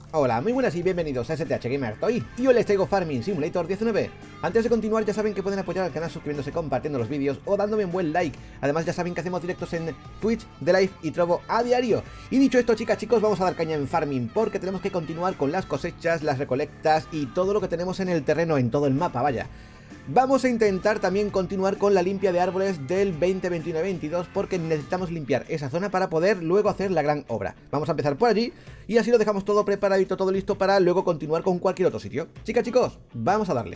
Hola, muy buenas y bienvenidos a STH Gamer Toy y hoy les traigo Farming Simulator 19. Antes de continuar ya saben que pueden apoyar al canal suscribiéndose, compartiendo los vídeos o dándome un buen like. Además ya saben que hacemos directos en Twitch, The Live y Trovo a diario. Y dicho esto, chicos, vamos a dar caña en Farming porque tenemos que continuar con las cosechas, las recolectas y todo lo que tenemos en el terreno, en todo el mapa, vaya. Vamos a intentar también continuar con la limpia de árboles del 2021-22 porque necesitamos limpiar esa zona para poder luego hacer la gran obra. Vamos a empezar por allí y así lo dejamos todo preparadito, todo listo para luego continuar con cualquier otro sitio. Chicos, vamos a darle.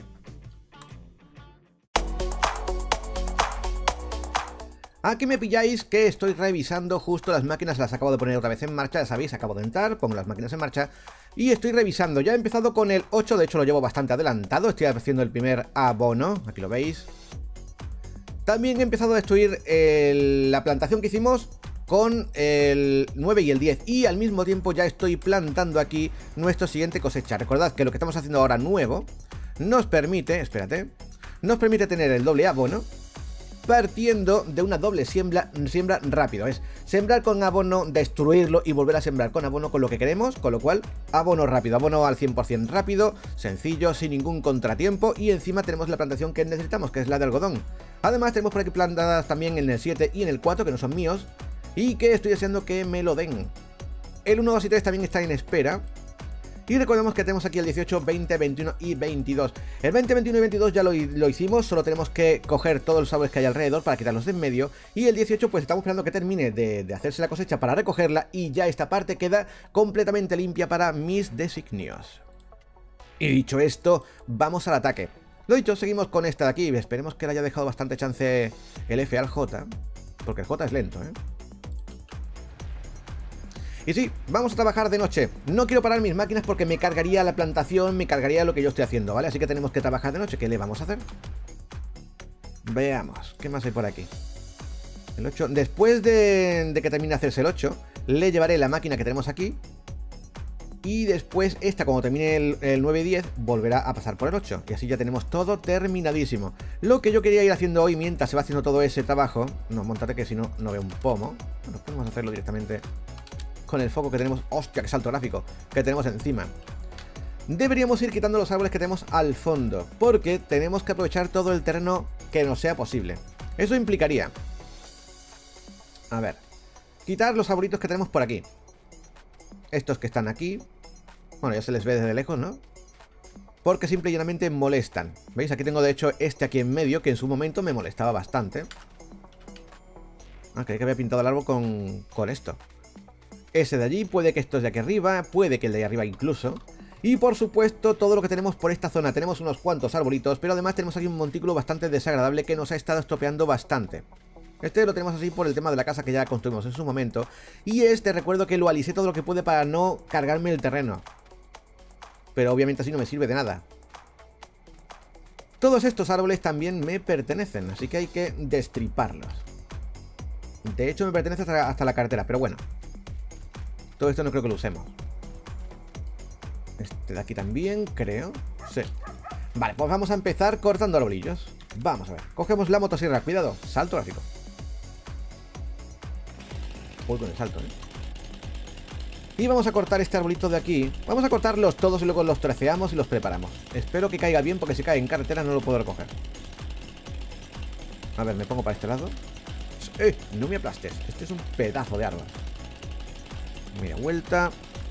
Aquí me pilláis que estoy revisando justo las máquinas, las acabo de poner otra vez en marcha, ya sabéis, acabo de entrar, pongo las máquinas en marcha y estoy revisando. Ya he empezado con el 8, de hecho lo llevo bastante adelantado, estoy haciendo el primer abono, aquí lo veis. También he empezado a destruir la plantación que hicimos con el 9 y el 10 y al mismo tiempo ya estoy plantando aquí nuestro siguiente cosecha. Recordad que lo que estamos haciendo ahora nuevo nos permite, nos permite tener el doble abono partiendo de una doble siembra rápido. Es sembrar con abono, destruirlo y volver a sembrar con abono con lo que queremos, con lo cual abono rápido, abono al 100% rápido, sencillo, sin ningún contratiempo y encima tenemos la plantación que necesitamos, que es la de algodón. Además tenemos por aquí plantadas también en el 7 y en el 4, que no son míos y que estoy deseando que me lo den. El 1, 2 y 3 también está en espera. Y recordemos que tenemos aquí el 18, 20, 21 y 22. El 20, 21 y 22 ya lo hicimos, solo tenemos que coger todos los árboles que hay alrededor para quitarlos de en medio. Y el 18 pues estamos esperando que termine de hacerse la cosecha para recogerla y ya esta parte queda completamente limpia para mis designios. Y dicho esto, vamos al ataque. Lo dicho, seguimos con esta de aquí, esperemos que le haya dejado bastante chance el F al J, porque el J es lento, ¿eh? Y sí, vamos a trabajar de noche. No quiero parar mis máquinas porque me cargaría la plantación, me cargaría lo que yo estoy haciendo, ¿vale? Así que tenemos que trabajar de noche. ¿Qué le vamos a hacer? Veamos, ¿qué más hay por aquí? El 8. Después de que termine de hacerse el 8, le llevaré la máquina que tenemos aquí. Y después esta, cuando termine el 9 y 10, volverá a pasar por el 8. Y así ya tenemos todo terminadísimo. Lo que yo quería ir haciendo hoy mientras se va haciendo todo ese trabajo... No, montate que si no, no veo un pomo. Bueno, podemos hacerlo directamente con el foco que tenemos. ¡Hostia, qué salto gráfico! Que tenemos encima. Deberíamos ir quitando los árboles que tenemos al fondo, porque tenemos que aprovechar todo el terreno que nos sea posible. Eso implicaría... A ver... Quitar los arbolitos que tenemos por aquí. Estos que están aquí... Bueno, ya se les ve desde lejos, ¿no? Porque simple y llanamente molestan. ¿Veis? Aquí tengo de hecho este aquí en medio, que en su momento me molestaba bastante. Ah, creí que había pintado el árbol con esto. Ese de allí, puede que estos de aquí arriba, puede que el de ahí arriba incluso. Y por supuesto todo lo que tenemos por esta zona. Tenemos unos cuantos arbolitos, pero además tenemos aquí un montículo bastante desagradable que nos ha estado estropeando bastante. Este lo tenemos así por el tema de la casa que ya construimos en su momento. Y este recuerdo que lo alisé todo lo que puede para no cargarme el terreno. Pero obviamente así no me sirve de nada. Todos estos árboles también me pertenecen, así que hay que destriparlos. De hecho me pertenece hasta la carretera, pero bueno. Todo esto no creo que lo usemos. Este de aquí también, creo. Sí. Vale, pues vamos a empezar cortando arbolillos. Vamos a ver. Cogemos la motosierra. Cuidado. Salto gráfico. Voy con el salto, ¿eh? Y vamos a cortar este arbolito de aquí. Vamos a cortarlos todos y luego los troceamos y los preparamos. Espero que caiga bien porque si cae en carretera no lo puedo recoger. A ver, me pongo para este lado. No me aplastes. Este es un pedazo de árbol. Mira, vuelta.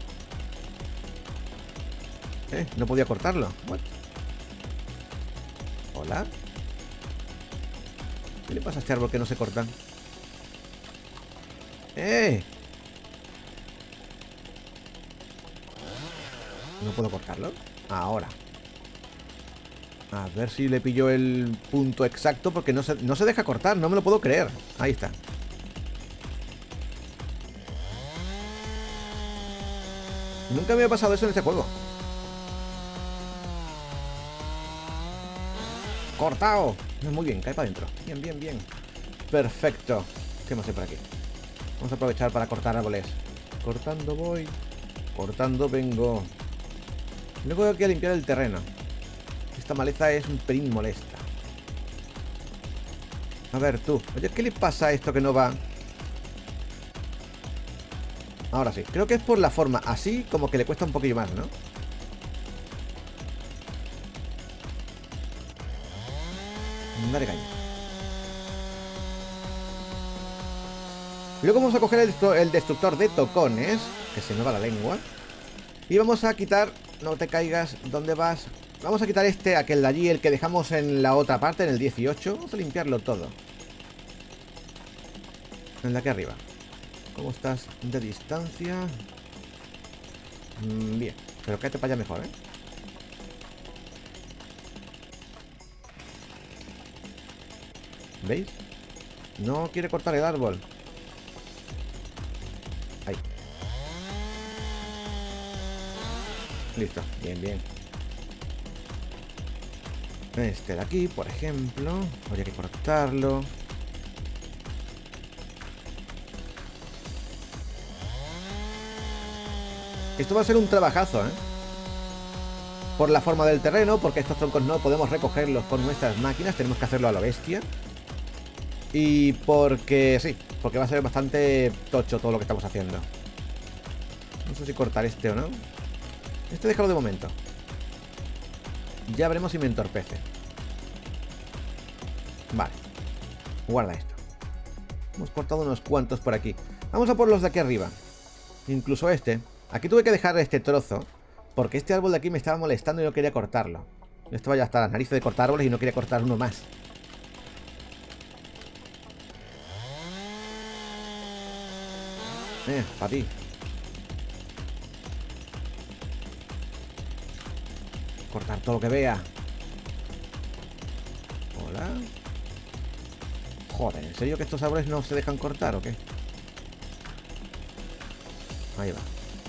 No podía cortarlo. What? Hola. ¿Qué le pasa a este árbol que no se corta? ¿No puedo cortarlo? Ahora. A ver si le pillo el punto exacto porque no se deja cortar, no me lo puedo creer. Ahí está. Nunca me había pasado eso en este juego. ¡Cortado! Muy bien, cae para adentro. Bien, bien, bien. Perfecto. ¿Qué más hay por aquí? Vamos a aprovechar para cortar árboles. Cortando voy. Cortando vengo. Luego hay que limpiar el terreno. Esta maleza es un pelín molesta. A ver, tú. Oye, ¿qué le pasa a esto que no va? Ahora sí, creo que es por la forma. Así como que le cuesta un poquillo más, ¿no? Dale caña. Luego vamos a coger el destructor de tocones, que se me va la lengua. Y vamos a quitar... No te caigas, ¿dónde vas? Vamos a quitar aquel de allí, el que dejamos en la otra parte, en el 18. Vamos a limpiarlo todo. El de aquí arriba. ¿Cómo estás de distancia? Bien, pero cállate para allá mejor, ¿eh? ¿Veis? No quiere cortar el árbol. Ahí. Listo, bien, bien. Este de aquí, por ejemplo. Habría que cortarlo. Esto va a ser un trabajazo, ¿eh? Por la forma del terreno, porque estos troncos no podemos recogerlos con nuestras máquinas. Tenemos que hacerlo a la bestia. Y porque, sí, porque va a ser bastante tocho todo lo que estamos haciendo. No sé si cortar este o no. Este déjalo de momento. Ya veremos si me entorpece. Vale. Guarda esto. Hemos cortado unos cuantos por aquí. Vamos a por los de aquí arriba. Incluso este. Aquí tuve que dejar este trozo porque este árbol de aquí me estaba molestando y no quería cortarlo. Yo estaba ya hasta las narices de cortar árboles y no quería cortar uno más. Para ti. Cortar todo lo que vea. Hola. Joder, ¿en serio que estos árboles no se dejan cortar o qué? Ahí va.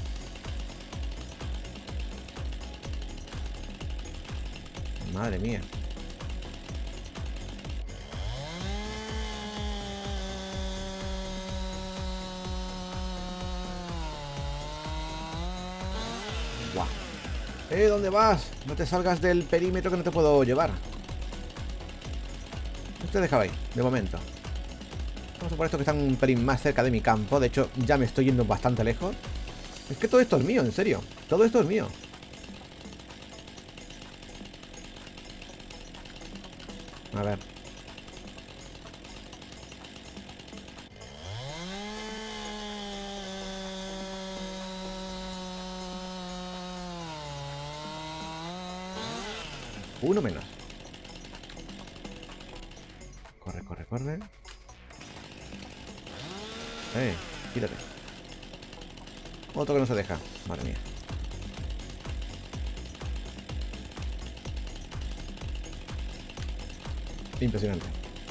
Madre mía. Guau. ¿Dónde vas? No te salgas del perímetro que no te puedo llevar. Te he dejado ahí, de momento. Vamos a por estos que están un pelín más cerca de mi campo. De hecho, ya me estoy yendo bastante lejos. Es que todo esto es mío, en serio. Todo esto es mío. A ver. Uno menos. Corre, corre, corre. Quítate. Otro que no se deja. Madre mía. Impresionante.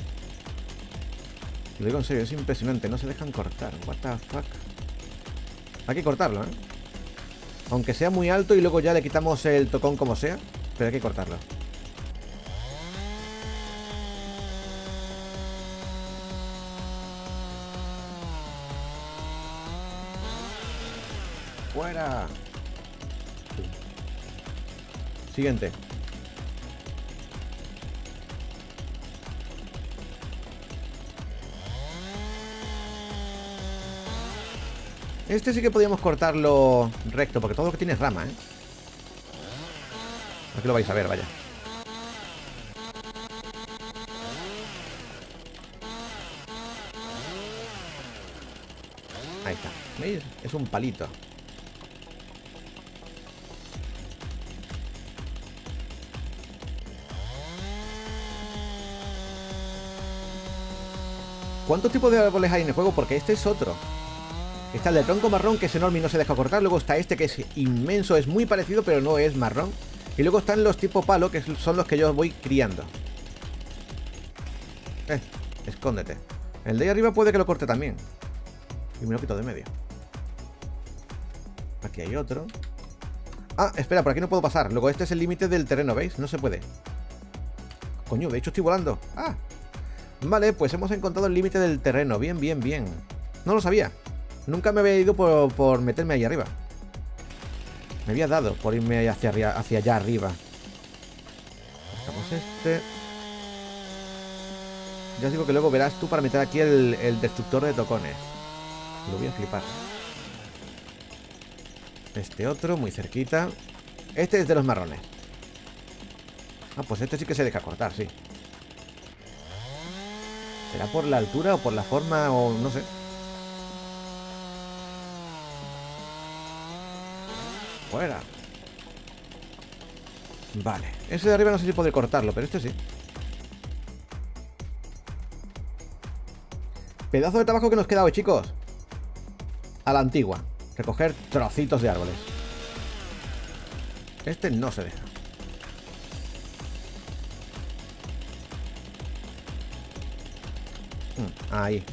Lo digo en serio, es impresionante. No se dejan cortar. What the fuck. Hay que cortarlo, ¿eh? Aunque sea muy alto y luego ya le quitamos el tocón como sea. Pero hay que cortarlo. ¡Fuera! Siguiente. Este sí que podríamos cortarlo recto, porque todo lo que tiene es rama, ¿eh? Aquí lo vais a ver, vaya. Ahí está. ¿Veis? Es un palito. ¿Cuántos tipos de árboles hay en el juego? Porque este es otro. Está el de tronco marrón, que es enorme y no se deja cortar. Luego está este, que es inmenso, es muy parecido, pero no es marrón. Y luego están los tipo palo, que son los que yo voy criando. Escóndete. El de ahí arriba puede que lo corte también. Y me lo quito de medio. Aquí hay otro. Ah, espera, por aquí no puedo pasar. Luego este es el límite del terreno, ¿veis? No se puede. Coño, de hecho estoy volando. Ah. Vale, pues hemos encontrado el límite del terreno. Bien, bien, bien. No lo sabía. Nunca me había ido por meterme ahí arriba. Me había dado por irme hacia allá arriba. Buscamos este. Ya os digo que luego verás tú para meter aquí el destructor de tocones. Lo voy a flipar. Este otro, muy cerquita. Este es de los marrones. Ah, pues este sí que se deja cortar, sí. ¿Será por la altura o por la forma o no sé? Fuera. Vale. Ese de arriba no sé si podré cortarlo, pero este sí. Pedazo de trabajo que nos queda hoy, chicos. A la antigua. Recoger trocitos de árboles. Este no se deja. Ahí.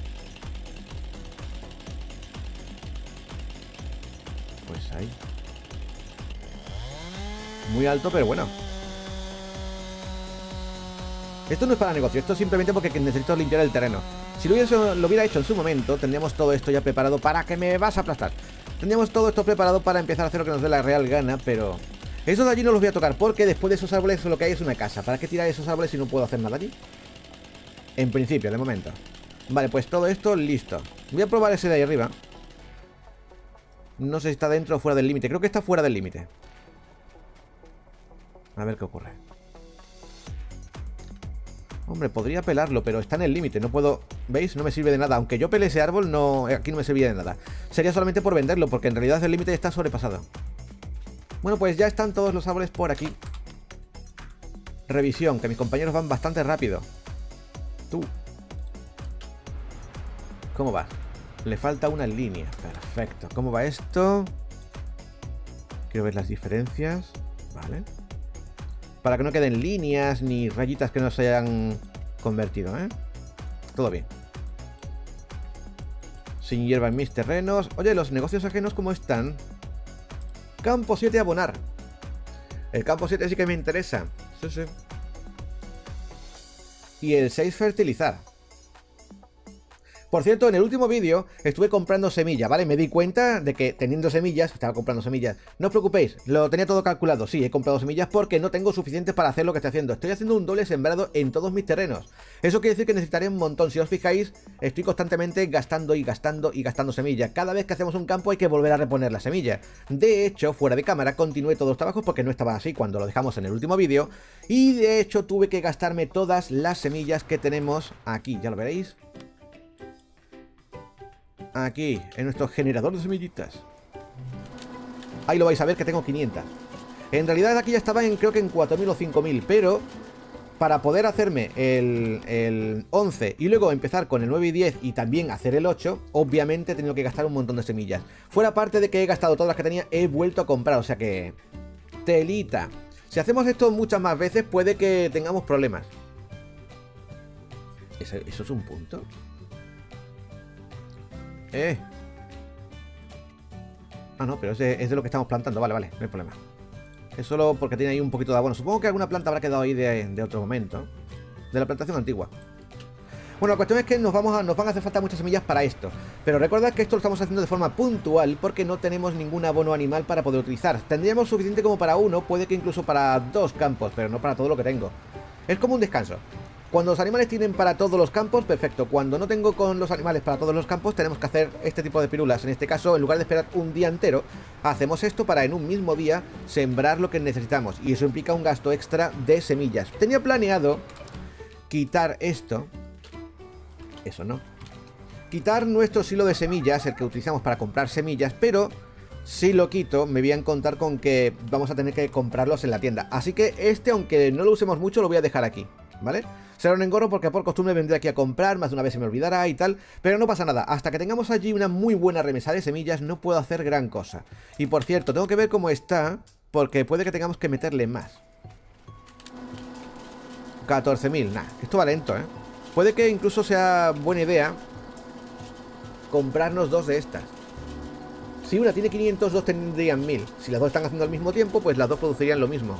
Pues ahí. Muy alto, pero bueno. Esto no es para negocio, esto es simplemente porque necesito limpiar el terreno. Si lo hubiera hecho en su momento, tendríamos todo esto ya preparado para que me vas a aplastar. Tendríamos todo esto preparado para empezar a hacer lo que nos dé la real gana, pero... Esos de allí no los voy a tocar porque después de esos árboles lo que hay es una casa. ¿Para qué tirar esos árboles si no puedo hacer nada allí? En principio, de momento. Vale, pues todo esto listo. Voy a probar ese de ahí arriba. No sé si está dentro o fuera del límite. Creo que está fuera del límite. A ver qué ocurre. Hombre, podría pelarlo, pero está en el límite. No puedo... ¿Veis? No me sirve de nada. Aunque yo pele ese árbol, no... aquí no me serviría de nada. Sería solamente por venderlo, porque en realidad el límite está sobrepasado. Bueno, pues ya están todos los árboles por aquí. Revisión, que mis compañeros van bastante rápido. Tú. ¿Cómo va? Le falta una línea. Perfecto. ¿Cómo va esto? Quiero ver las diferencias. Vale. Para que no queden líneas ni rayitas que no se hayan convertido, ¿eh? Todo bien. Sin hierba en mis terrenos. Oye, los negocios ajenos, ¿cómo están? Campo 7 abonar. El campo 7 sí que me interesa. Sí, sí. Y el 6 fertilizar. Por cierto, en el último vídeo estuve comprando semillas, ¿vale? Me di cuenta de que teniendo semillas, estaba comprando semillas. No os preocupéis, lo tenía todo calculado. Sí, he comprado semillas porque no tengo suficiente para hacer lo que estoy haciendo. Estoy haciendo un doble sembrado en todos mis terrenos. Eso quiere decir que necesitaré un montón. Si os fijáis, estoy constantemente gastando y gastando y gastando semillas. Cada vez que hacemos un campo hay que volver a reponer la semilla. De hecho, fuera de cámara, continué todos los trabajos porque no estaba así cuando lo dejamos en el último vídeo. Y de hecho tuve que gastarme todas las semillas que tenemos aquí, ya lo veréis. Aquí, en nuestro generador de semillitas. Ahí lo vais a ver que tengo 500. En realidad aquí ya estaba en, creo que en 4000 o 5000. Pero para poder hacerme el 11 y luego empezar con el 9 y 10 y también hacer el 8, obviamente he tenido que gastar un montón de semillas. Fuera parte de que he gastado todas las que tenía, he vuelto a comprar, o sea que... telita. Si hacemos esto muchas más veces puede que tengamos problemas. ¿Eso es un punto? Ah, no, pero es de lo que estamos plantando. Vale, vale, no hay problema. Es solo porque tiene ahí un poquito de abono. Supongo que alguna planta habrá quedado ahí de otro momento. De la plantación antigua. Bueno, la cuestión es que nos van a hacer falta muchas semillas para esto. Pero recordad que esto lo estamos haciendo de forma puntual porque no tenemos ningún abono animal para poder utilizar. Tendríamos suficiente como para uno, puede que incluso para 2 campos, pero no para todo lo que tengo. Es como un descanso. Cuando los animales tienen para todos los campos, perfecto. Cuando no tengo con los animales para todos los campos, tenemos que hacer este tipo de pirulas. En este caso, en lugar de esperar un día entero, hacemos esto para en un mismo día sembrar lo que necesitamos. Y eso implica un gasto extra de semillas. Tenía planeado quitar esto. Eso no. Quitar nuestro silo de semillas, el que utilizamos para comprar semillas, pero... si lo quito, me voy a encontrar con que vamos a tener que comprarlos en la tienda. Así que este, aunque no lo usemos mucho, lo voy a dejar aquí, ¿vale? Será un engorro porque por costumbre vendré aquí a comprar, más de una vez se me olvidará y tal, pero no pasa nada. Hasta que tengamos allí una muy buena remesa de semillas, no puedo hacer gran cosa. Y por cierto, tengo que ver cómo está, porque puede que tengamos que meterle más. 14.000, nah, esto va lento, ¿eh? Puede que incluso sea buena idea comprarnos 2 de estas. Si una tiene 500, 2 tendrían 1000. Si las dos están haciendo al mismo tiempo, pues las dos producirían lo mismo.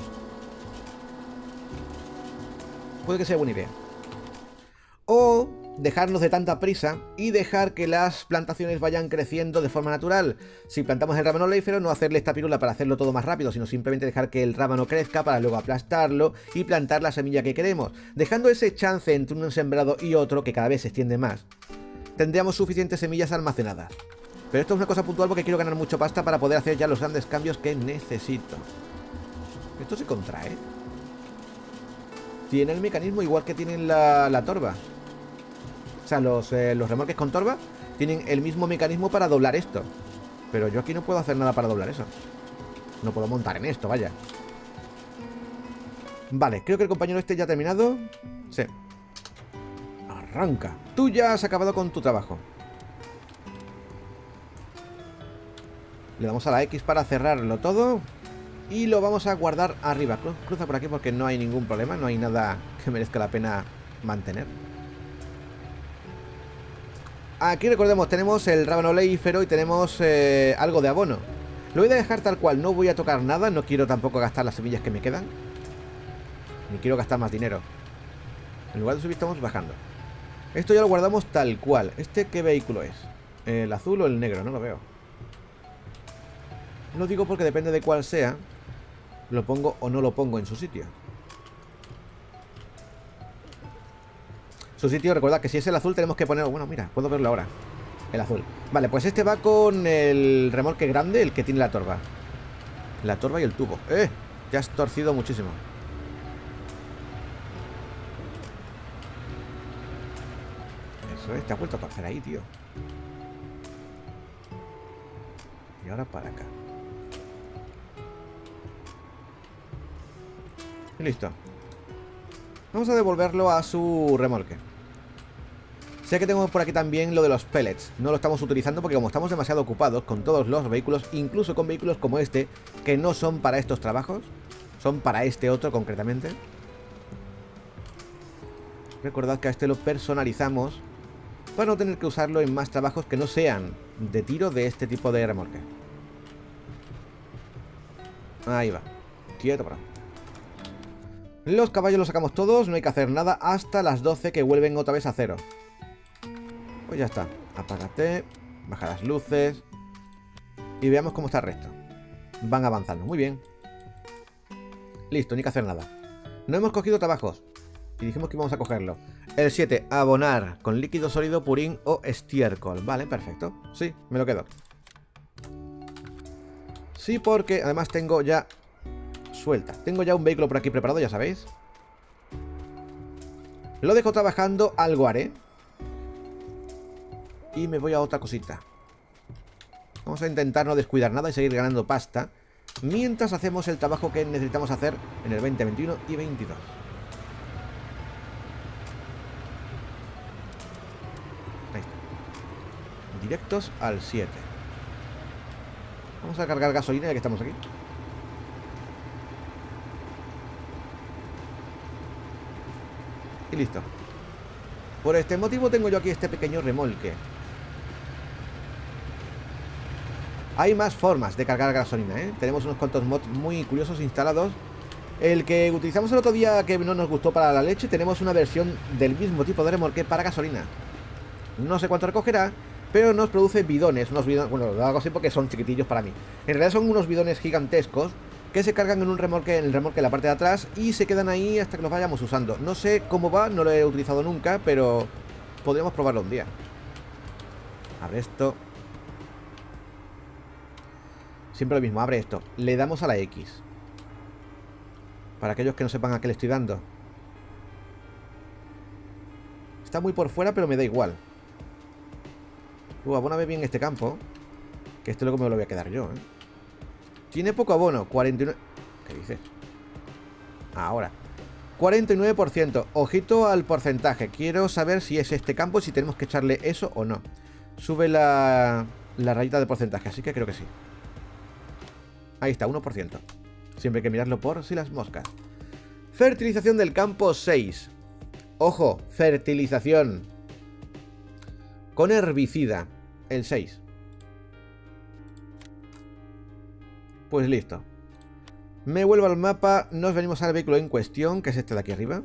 Puede que sea buena idea. O dejarnos de tanta prisa y dejar que las plantaciones vayan creciendo de forma natural. Si plantamos el rábano oleífero, no hacerle esta pirula para hacerlo todo más rápido, sino simplemente dejar que el rábano crezca para luego aplastarlo y plantar la semilla que queremos. Dejando ese chance entre un sembrado y otro, que cada vez se extiende más, tendríamos suficientes semillas almacenadas. Pero esto es una cosa puntual porque quiero ganar mucho pasta para poder hacer ya los grandes cambios que necesito. Esto se contrae. Tiene el mecanismo igual que tienen la torba. O sea, los remolques con torba tienen el mismo mecanismo para doblar esto. Pero yo aquí no puedo hacer nada para doblar eso. No puedo montar en esto, vaya. Vale, creo que el compañero este ya ha terminado. Sí. Arranca. Tú ya has acabado con tu trabajo. Le damos a la X para cerrarlo todo. Y lo vamos a guardar arriba. Cruza por aquí porque no hay ningún problema. No hay nada que merezca la pena mantener. Aquí recordemos, tenemos el rábano oleífero y tenemos algo de abono. Lo voy a dejar tal cual, no voy a tocar nada. No quiero tampoco gastar las semillas que me quedan. Ni quiero gastar más dinero. En lugar de subir estamos bajando. Esto ya lo guardamos tal cual. ¿Este qué vehículo es? ¿El azul o el negro? No lo veo. Lo digo porque depende de cuál sea, lo pongo o no lo pongo en su sitio. Su sitio, recuerda que si es el azul tenemos que poner... Bueno, mira, puedo verlo ahora. El azul. Vale, pues este va con el remolque grande, el que tiene la torba. La torba y el tubo. Ya has torcido muchísimo. Eso es, te ha vuelto a torcer ahí, tío. Y ahora para acá. Y listo. Vamos a devolverlo a su remolque. Sé que tengo por aquí también lo de los pellets. No lo estamos utilizando porque como estamos demasiado ocupados con todos los vehículos, incluso con vehículos como este, que no son para estos trabajos, son para este otro concretamente. Recordad que a este lo personalizamos para no tener que usarlo en más trabajos que no sean de tiro de este tipo de remolque. Ahí va. Quieto, bro. Los caballos los sacamos todos, no hay que hacer nada hasta las 12 que vuelven otra vez a cero. Pues ya está. Apágate, baja las luces y veamos cómo está el resto. Van avanzando, muy bien. Listo, ni que hacer nada. No hemos cogido trabajos y dijimos que íbamos a cogerlo. El 7, abonar con líquido sólido, purín o estiércol. Vale, perfecto. Sí, me lo quedo. Sí, porque además tengo ya... Suelta. Tengo ya un vehículo por aquí preparado, ya sabéis. Lo dejo trabajando, algo haré. Y me voy a otra cosita. Vamos a intentar no descuidar nada y seguir ganando pasta mientras hacemos el trabajo que necesitamos hacer en el 20, 21 y 22. Ahí está. Directos al 7. Vamos a cargar gasolina ya que estamos aquí. Y listo. Por este motivo tengo yo aquí este pequeño remolque. Hay más formas de cargar gasolina, ¿eh? Tenemos unos cuantos mods muy curiosos instalados. El que utilizamos el otro día que no nos gustó para la leche, tenemos una versión del mismo tipo de remolque para gasolina. No sé cuánto recogerá, pero nos produce bidones. Unos bidones, bueno, lo hago así porque son chiquitillos para mí. En realidad son unos bidones gigantescos que se cargan en un remolque, en el remolque en la parte de atrás y se quedan ahí hasta que los vayamos usando. No sé cómo va, no lo he utilizado nunca, pero podríamos probarlo un día. Abre esto. Siempre lo mismo, abre esto. Le damos a la X. Para aquellos que no sepan a qué le estoy dando. Está muy por fuera, pero me da igual. Abóname bien este campo, que este luego me lo voy a quedar yo, ¿eh? Tiene poco abono, 49... ¿Qué dices? Ahora 49%, ojito al porcentaje. Quiero saber si es este campo, si tenemos que echarle eso o no. Sube la rayita de porcentaje, así que creo que sí. Ahí está, 1%. Siempre hay que mirarlo por si las moscas. Fertilización del campo 6. Ojo, fertilización con herbicida, el 6. Pues listo. Me vuelvo al mapa, nos venimos al vehículo en cuestión, que es este de aquí arriba.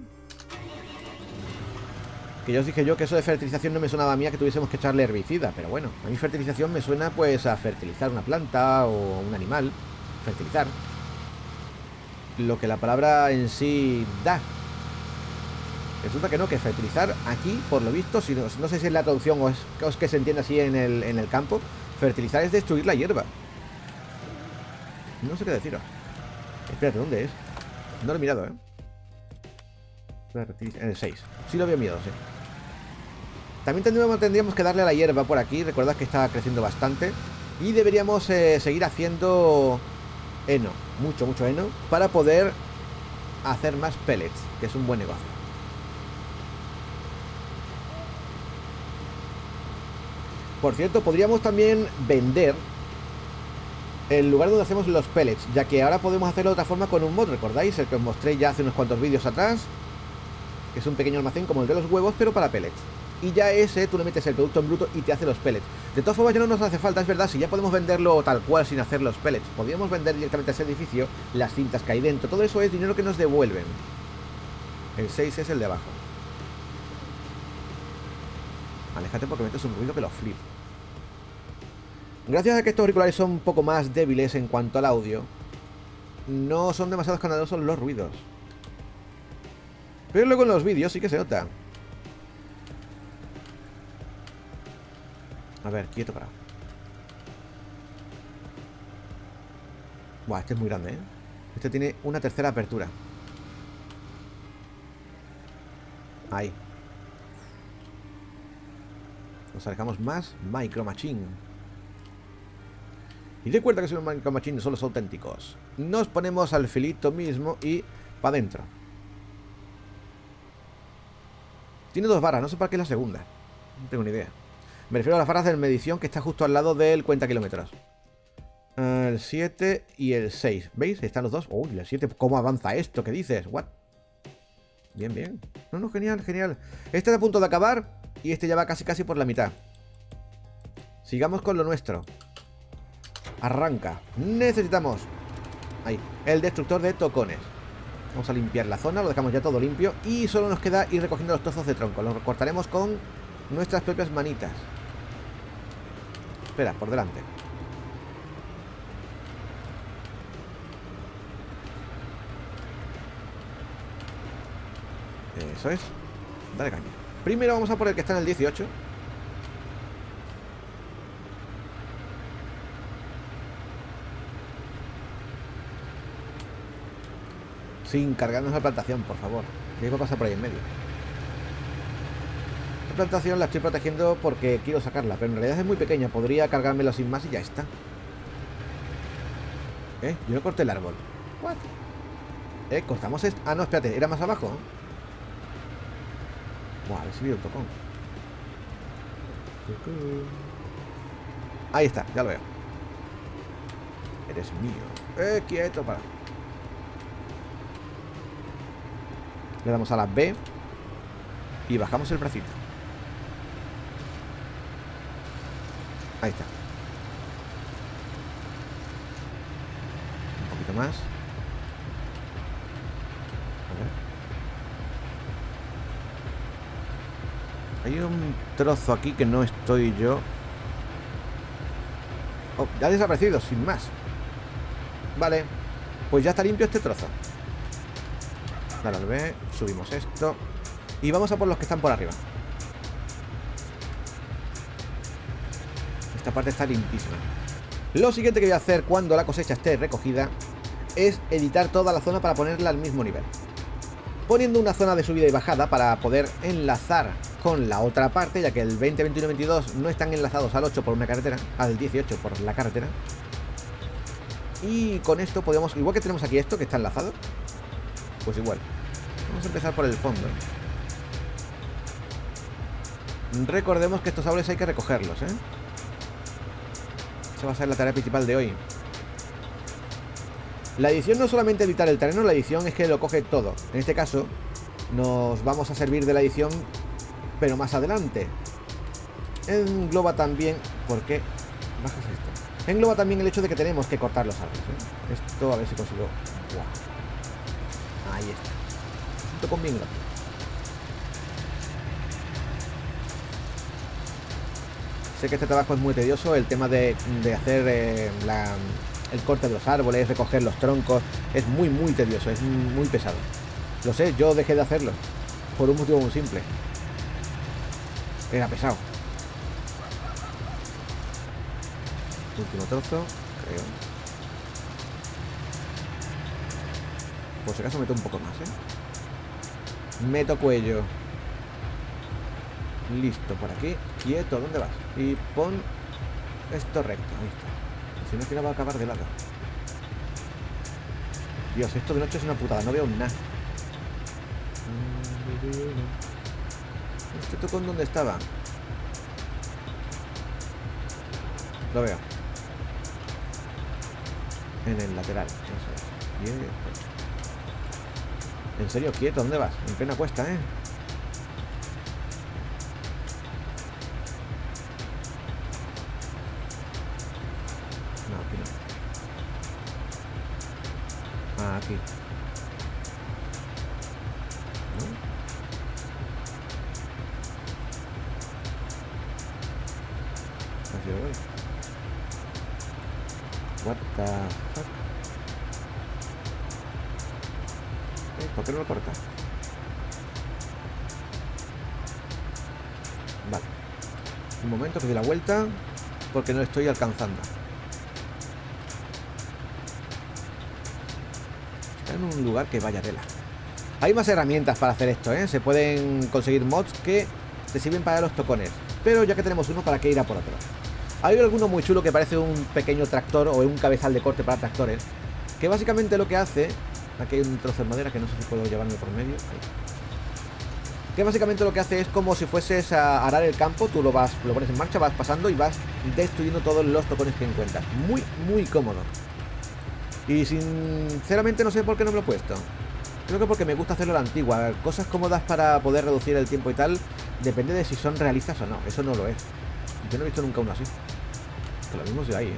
Que ya os dije yo que eso de fertilización no me sonaba a mí a que tuviésemos que echarle herbicida. Pero bueno, a mí fertilización me suena pues a fertilizar una planta o un animal. Fertilizar. Lo que la palabra en sí da. Resulta que no, que fertilizar aquí, por lo visto, si no sé si es la traducción o es que se entiende así en el campo, Fertilizar es destruir la hierba. No sé qué deciros. Espérate, ¿dónde es? No lo he mirado, ¿eh? En el 6. Sí lo había mirado, sí. También tendríamos que darle a la hierba por aquí. Recordad que está creciendo bastante. Y deberíamos seguir haciendo heno. Mucho heno. Para poder hacer más pellets, que es un buen negocio. Por cierto, podríamos también vender el lugar donde hacemos los pellets, ya que ahora podemos hacerlo de otra forma con un mod, ¿recordáis? El que os mostré ya hace unos cuantos vídeos atrás, que es un pequeño almacén como el de los huevos, pero para pellets. Y ya ese, tú le metes el producto en bruto y te hace los pellets. De todas formas ya no nos hace falta, es verdad, si ya podemos venderlo tal cual sin hacer los pellets. Podríamos vender directamente a ese edificio las cintas que hay dentro. Todo eso es dinero que nos devuelven. El 6 es el de abajo. Aléjate porque metes un ruido que lo flipo. Gracias a que estos auriculares son un poco más débiles en cuanto al audio, no son demasiado escandalosos los ruidos. Pero luego en los vídeos sí que se nota. A ver, quieto, para. Buah, este es muy grande, ¿eh? Este tiene una tercera apertura. Ahí. Nos alejamos más. Micro Machine. Y recuerda que si los Micro Machine son los auténticos. Nos ponemos al filito mismo y para adentro. Tiene 2 barras, no sé para qué es la segunda. No tengo ni idea. Me refiero a las barras de medición que está justo al lado del cuenta kilómetros. El 7 y el 6. ¿Veis? Ahí están los dos. Uy, el 7. ¿Cómo avanza esto? ¿Qué dices? ¿What? Bien, bien. No, genial, genial. Este está a punto de acabar y este ya va casi por la mitad. Sigamos con lo nuestro. Arranca. Necesitamos ahí, el destructor de tocones. Vamos a limpiar la zona, lo dejamos ya todo limpio. Y solo nos queda ir recogiendo los trozos de tronco. Los cortaremos con nuestras propias manitas. Espera, por delante. Eso es. Dale caña. Primero vamos a por el que está en el 18. Sin cargarnos la plantación, por favor. ¿Qué va a pasar por ahí en medio? Esta plantación la estoy protegiendo porque quiero sacarla, pero en realidad es muy pequeña. Podría cargármela sin más y ya está. Yo no corté el árbol. ¿What? Cortamos esto. Ah, no, espérate, era más abajo. Buah, he subido el tocón. Ahí está, ya lo veo. Eres mío. Quieto, para. Le damos a la B y bajamos el bracito. Ahí está. Un poquito más. A ver. Hay un trozo aquí que no estoy yo. Oh, ya ha desaparecido, sin más. Vale. Pues ya está limpio este trozo. Dale al B, subimos esto y vamos a por los que están por arriba. Esta parte está limpísima. Lo siguiente que voy a hacer cuando la cosecha esté recogida es editar toda la zona para ponerla al mismo nivel, poniendo una zona de subida y bajada para poder enlazar con la otra parte, ya que el 20, 21 y 22 no están enlazados al 8 por una carretera, al 18 por la carretera. Y con esto podemos, igual que tenemos aquí esto que está enlazado, pues igual. Vamos a empezar por el fondo. Recordemos que estos árboles hay que recogerlos, ¿eh? Esa va a ser la tarea principal de hoy. La edición no es solamente editar el terreno, la edición es que lo coge todo. En este caso, nos vamos a servir de la edición, pero más adelante. Engloba también... ¿Por qué bajas esto? Engloba también el hecho de que tenemos que cortar los árboles, ¿eh? Esto a ver si consigo... Wow. Ahí está. Con bien grande. Sé que este trabajo es muy tedioso, el tema de hacer el corte de los árboles, recoger los troncos, es muy tedioso, es muy pesado. Lo sé, yo dejé de hacerlo por un motivo muy simple. Era pesado. Último trozo, creo. Por si acaso meto un poco más, Meto cuello. Listo, por aquí. Quieto, ¿dónde vas? Y pon esto recto. Ahí está. Si no, que va a acabar de lado. Dios, esto de noche es una putada. No veo nada. ¿Este tocón dónde estaba? Lo veo. En el lateral. Eso es. Quieto. En serio, quieto. ¿Dónde vas? En plena cuesta, No, aquí no. Ah, aquí. ¿No? Así lo voy. What the fuck? ¿Por qué no lo corta? Vale. Un momento que doy la vuelta porque no lo estoy alcanzando. Está en un lugar que vaya tela. Hay más herramientas para hacer esto, Se pueden conseguir mods que te sirven para los tocones. Pero ya que tenemos uno, ¿para qué ir a por otro? Hay alguno muy chulo que parece un pequeño tractor o un cabezal de corte para tractores, que básicamente lo que hace... Aquí hay un trozo de madera que no sé si puedo llevarme por medio. Que básicamente lo que hace es como si fueses a arar el campo. Tú lo pones en marcha, vas pasando y vas destruyendo todos los tocones que encuentras. Muy, muy cómodo. Y sinceramente no sé por qué no me lo he puesto. Creo que porque me gusta hacerlo a la antigua. Cosas cómodas para poder reducir el tiempo y tal, depende de si son realistas o no. Eso no lo es. Yo no he visto nunca uno así. Que lo mismo es de ahí,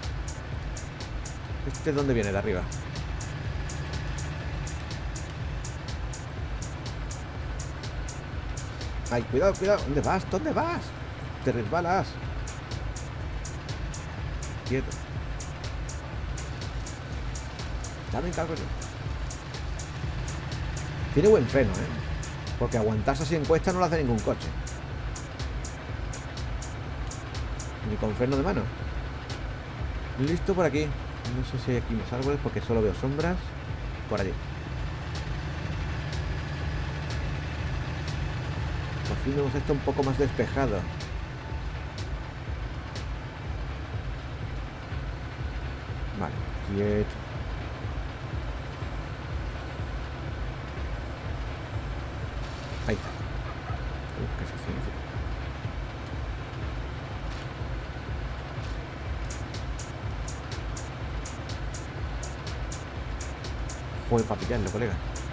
¿Este es dónde viene? De arriba. Ay, cuidado, cuidado. ¿Dónde vas? ¿Dónde vas? Te resbalas. Quieto. Ya me encargo yo. Tiene buen freno, Porque aguantarse así en cuesta no lo hace ningún coche. Ni con freno de mano. Listo por aquí. No sé si hay aquí más árboles porque solo veo sombras. Por allí. Por fin vemos esto un poco más despejado. Vale, quieto. Ahí está. Qué eficiencia. Joder, para pillarlo, colega.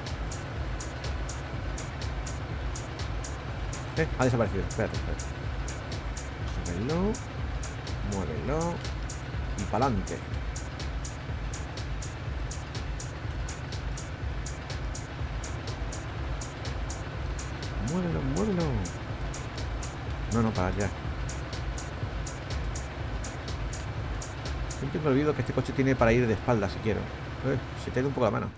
Ha desaparecido. Espérate, espérate. Súbelo. Muévelo. Y para adelante. Muévelo, muévelo. No, para allá. Siempre me olvido que este coche tiene para ir de espalda si quiero. Se te ha ido un poco la mano.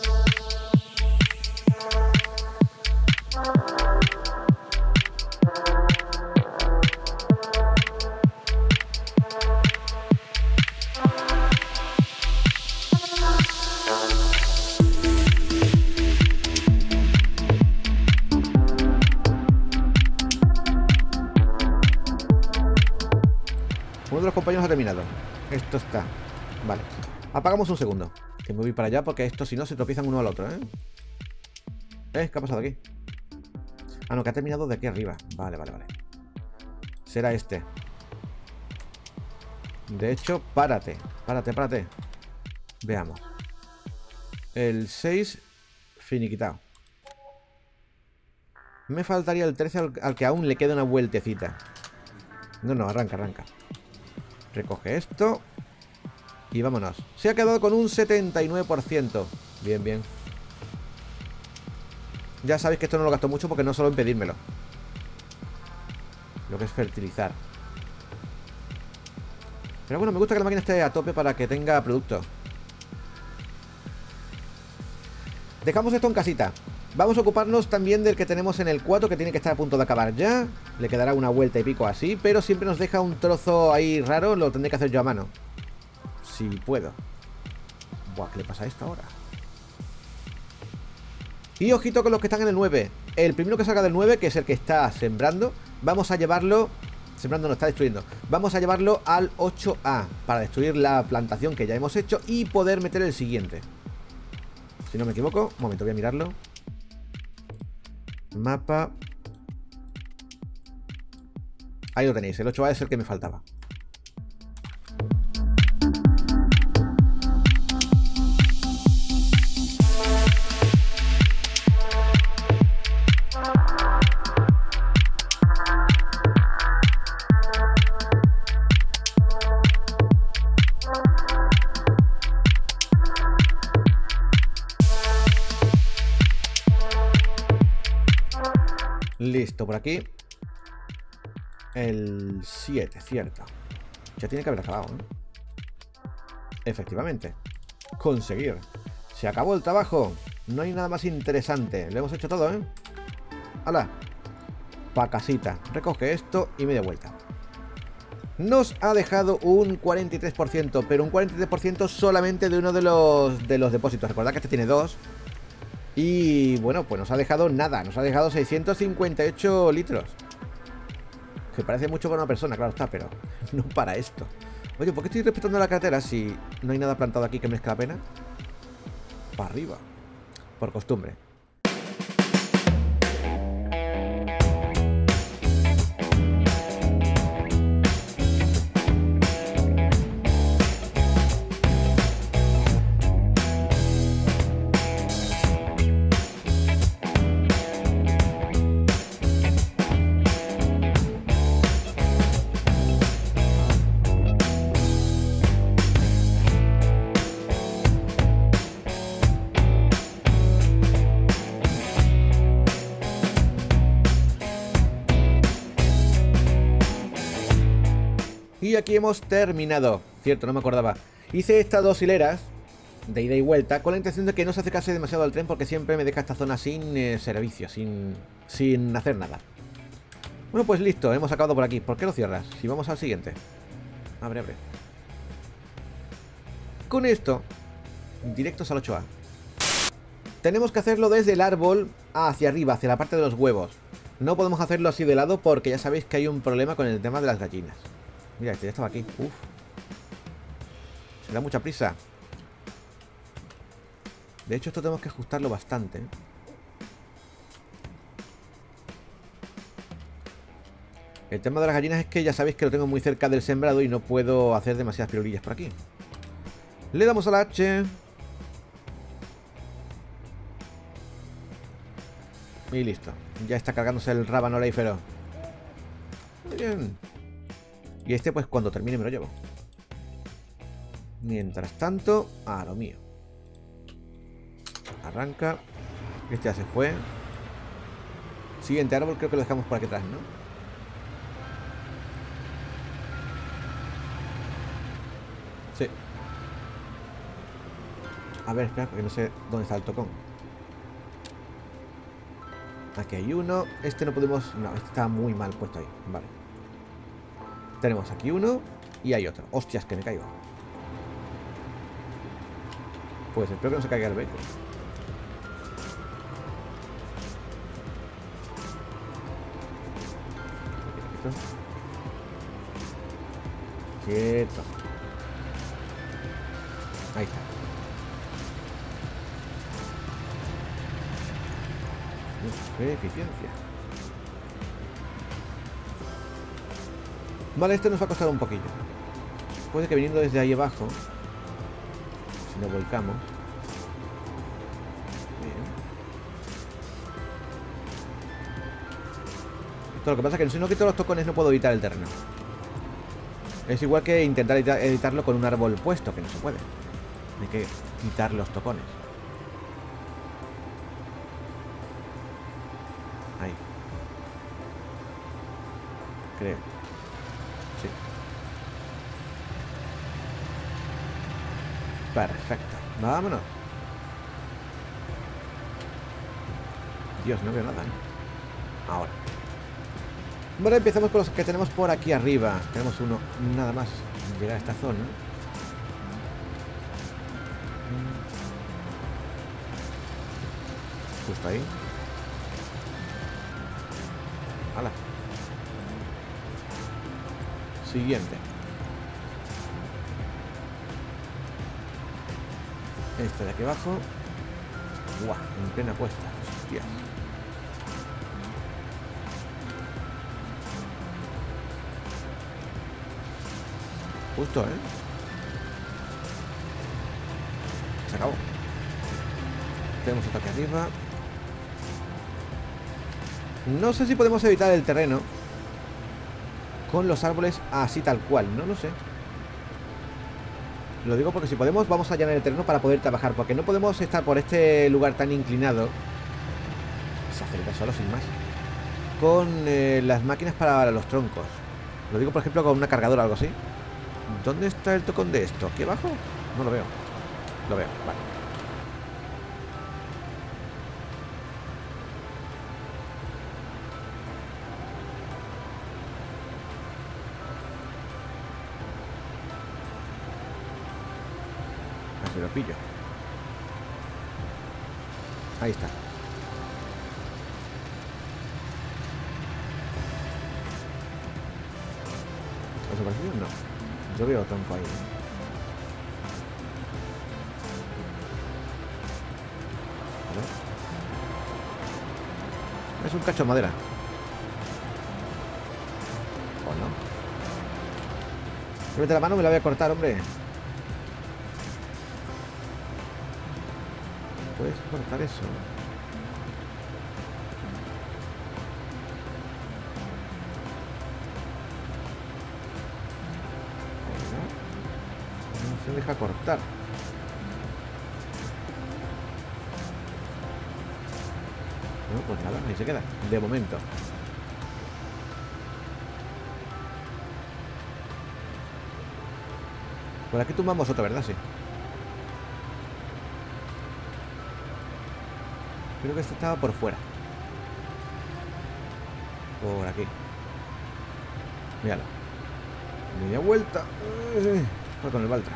Uno de los compañeros ha terminado. Esto está. Vale. Apagamos un segundo. Que me voy para allá porque estos si no se tropiezan uno al otro, ¿Qué ha pasado aquí? Ah, no, que ha terminado de aquí arriba. Vale. Será este. De hecho, párate. Veamos. El 6 finiquitado. Me faltaría el 13 al que aún le queda una vueltecita. No, arranca. Recoge esto. Y vámonos. Se ha quedado con un 79%. Bien. Ya sabéis que esto no lo gasto mucho porque no solo en pedírmelo. Lo que es fertilizar. Pero bueno, me gusta que la máquina esté a tope para que tenga producto. Dejamos esto en casita. Vamos a ocuparnos también del que tenemos en el 4, que tiene que estar a punto de acabar ya. Le quedará una vuelta y pico así, pero siempre nos deja un trozo ahí raro. Lo tendré que hacer yo a mano, si puedo. Buah, ¿qué le pasa a esto ahora? Y ojito con los que están en el 9. El primero que salga del 9, que es el que está sembrando, vamos a llevarlo... Sembrando no, está destruyendo. Vamos a llevarlo al 8A para destruir la plantación que ya hemos hecho y poder meter el siguiente. Si no me equivoco, un momento, voy a mirarlo. Mapa. Ahí lo tenéis, el 8A es el que me faltaba. Listo, por aquí. El 7, cierto. Ya tiene que haber acabado, ¿no? Efectivamente. Conseguir. Se acabó el trabajo. No hay nada más interesante. Lo hemos hecho todo, ¿eh? ¡Hala! Pa' casita. Recoge esto y media vuelta. Nos ha dejado un 43%, pero un 43% solamente de uno de los depósitos. Recordad que este tiene 2. Y bueno, pues nos ha dejado nada. Nos ha dejado 658 litros. Que parece mucho para una persona, claro está, pero no para esto. Oye, ¿por qué estoy respetando la carretera si no hay nada plantado aquí que merezca la pena? Para arriba. Por costumbre. Y aquí hemos terminado. Cierto, no me acordaba. Hice estas 2 hileras de ida y vuelta con la intención de que no se acercase demasiado al tren, porque siempre me deja esta zona sin servicio, sin hacer nada. Bueno, pues listo, hemos acabado por aquí. ¿Por qué lo cierras? Si vamos al siguiente. Abre, abre. Con esto, directos al 8A. Tenemos que hacerlo desde el árbol hacia arriba, hacia la parte de los huevos. No podemos hacerlo así de lado porque ya sabéis que hay un problema con el tema de las gallinas. Mira, este ya estaba aquí. Uf. Se da mucha prisa. De hecho, esto tenemos que ajustarlo bastante. El tema de las gallinas es que ya sabéis que lo tengo muy cerca del sembrado y no puedo hacer demasiadas pirulillas por aquí. Le damos al H. Y listo. Ya está cargándose el rábano oleífero. Muy bien. Y este, pues cuando termine me lo llevo. Mientras tanto, a lo mío. Arranca. Este ya se fue. Siguiente árbol creo que lo dejamos por aquí atrás, ¿no? Sí. A ver, espera, porque no sé dónde está el tocón. Aquí hay uno. Este no podemos... No, este está muy mal puesto ahí. Vale. Tenemos aquí uno y hay otro. Hostias, que me caigo. Pues espero que no se caiga el vehículo. Quieto. Ahí está. Uf, qué eficiencia. Vale, esto nos va a costar un poquillo. Puede que viniendo desde ahí abajo, si nos volcamos. Bien. Esto lo que pasa es que si no quito los tocones no puedo editar el terreno. Es igual que intentar editarlo con un árbol puesto, que no se puede. Hay que quitar los tocones. Ahí. Creo. Sí. Perfecto. Vámonos. Dios, no veo nada, ¿eh? Ahora. Bueno, empezamos con los que tenemos por aquí arriba. Tenemos uno nada más llegar a esta zona. Justo ahí. ¡Hala! Siguiente. Este de aquí abajo. ¡Guau! En plena puesta. Hostias. Justo, ¿eh? Se acabó. Tenemos otro aquí arriba. No sé si podemos evitar el terreno con los árboles así tal cual. No lo sé. Lo digo porque si podemos vamos a allanar el terreno para poder trabajar. Porque no podemos estar por este lugar tan inclinado. Se acelera solo sin más. Con las máquinas para los troncos. Lo digo por ejemplo con una cargadora o algo así. ¿Dónde está el tocón de esto? ¿Aquí abajo? No lo veo. Lo veo, vale. Así lo pillo. Ahí está. ¿Os ha parecido? No. Yo veo tronco ahí. A ver. Es un cacho de madera. ¿O no? Mete la mano, me la voy a cortar, hombre. ¿Puedes cortar eso? No se deja cortar. Bueno, pues nada, ahí se queda. De momento. Por aquí tumbamos otro, ¿verdad? Sí. Creo que este estaba por fuera. Por aquí. Míralo. Media vuelta. Voy con el Valtra.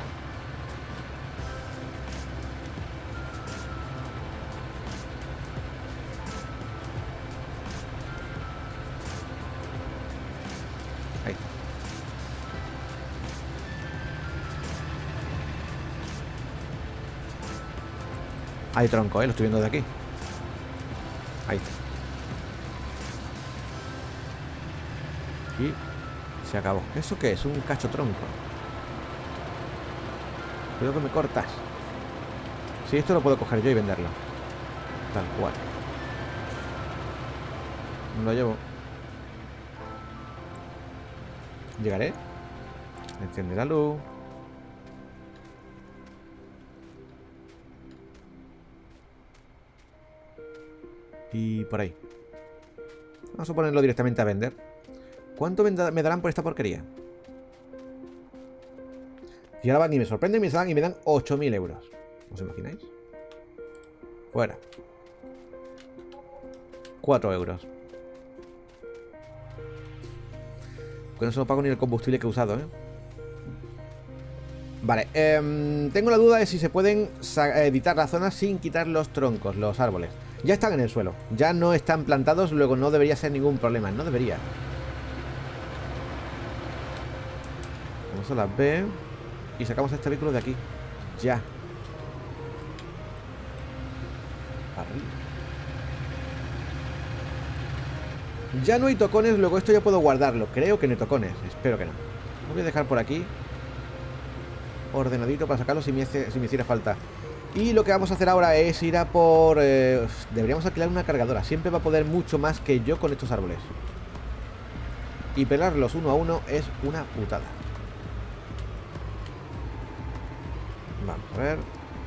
Ahí. Hay tronco, lo estoy viendo de aquí. Ahí está. Y se acabó. ¿Eso qué es? Un cacho tronco. Creo que me cortas. Sí, esto lo puedo coger yo y venderlo. Tal cual. Lo llevo. Llegaré. Enciende la luz. Y por ahí. Vamos a ponerlo directamente a vender. ¿Cuánto me darán por esta porquería? Y ahora ni me sorprende, me dan y me dan 8.000 euros. ¿Os imagináis? Fuera. 4 euros. Con eso no pago ni el combustible que he usado, ¿eh? Vale, tengo la duda de si se pueden editar la zona sin quitar los troncos, los árboles. Ya están en el suelo, ya no están plantados, luego no debería ser ningún problema, no debería. Vamos a las B y sacamos a este vehículo de aquí. Ya. Arriba. Ya no hay tocones, luego esto ya puedo guardarlo. Creo que no hay tocones, espero que no. Lo voy a dejar por aquí ordenadito para sacarlo si me hiciera falta. Y lo que vamos a hacer ahora es ir a por... deberíamos alquilar una cargadora. Siempre va a poder mucho más que yo con estos árboles. Y pelarlos uno a uno es una putada. Vamos a ver.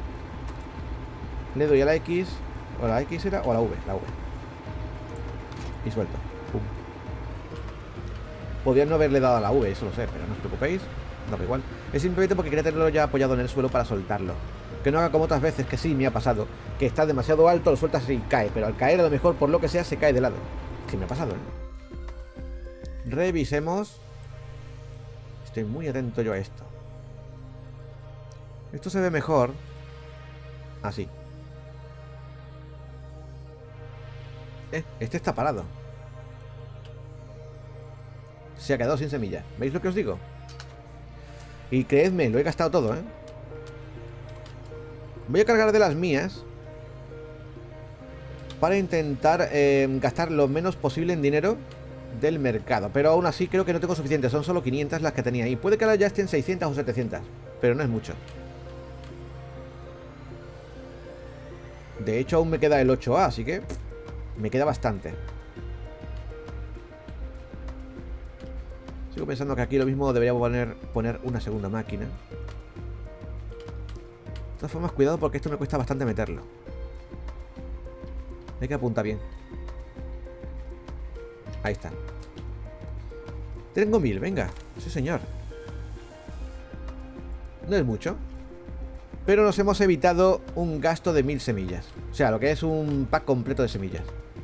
Le doy a la X. ¿O la X era? O a la V. La V. Y suelto. Pum. Podría no haberle dado a la V, eso lo sé, pero no os preocupéis. No, da igual. Es simplemente porque quería tenerlo ya apoyado en el suelo para soltarlo. Que no haga como otras veces, que sí me ha pasado. Que está demasiado alto, lo sueltas y cae. Pero al caer a lo mejor, por lo que sea, se cae de lado. Sí me ha pasado, ¿eh? Revisemos. Estoy muy atento yo a esto. Esto se ve mejor así. Este está parado. Se ha quedado sin semilla. ¿Veis lo que os digo? Y creedme, lo he gastado todo, ¿eh? Voy a cargar de las mías para intentar gastar lo menos posible en dinero del mercado. Pero aún así creo que no tengo suficiente. Son solo 500 las que tenía ahí. Puede que ahora ya estén 600 o 700. Pero no es mucho. De hecho aún me queda el 8A, así que me queda bastante. Sigo pensando que aquí lo mismo debería poner una segunda máquina. De todas formas, cuidado porque esto me cuesta bastante meterlo. Hay que apuntar bien. Ahí está. Tengo 1000, venga. Sí, señor. No es mucho. Pero nos hemos evitado un gasto de 1000 semillas. O sea, lo que es un pack completo de semillas.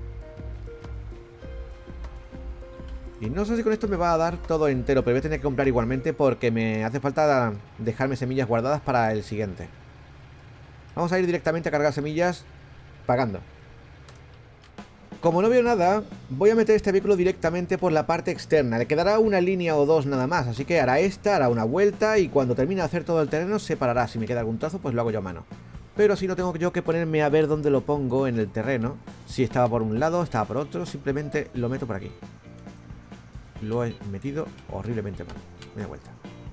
Y no sé si con esto me va a dar todo entero, pero voy a tener que comprar igualmente porque me hace falta dejarme semillas guardadas para el siguiente. Vamos a ir directamente a cargar semillas pagando. Como no veo nada, voy a meter este vehículo directamente por la parte externa. Le quedará una línea o dos nada más, así que hará esta, hará una vuelta y cuando termine de hacer todo el terreno se parará. Si me queda algún trozo, pues lo hago yo a mano. Pero si no, tengo yo que ponerme a ver dónde lo pongo en el terreno. Si estaba por un lado, estaba por otro, simplemente lo meto por aquí. Lo he metido horriblemente mal. Media vuelta.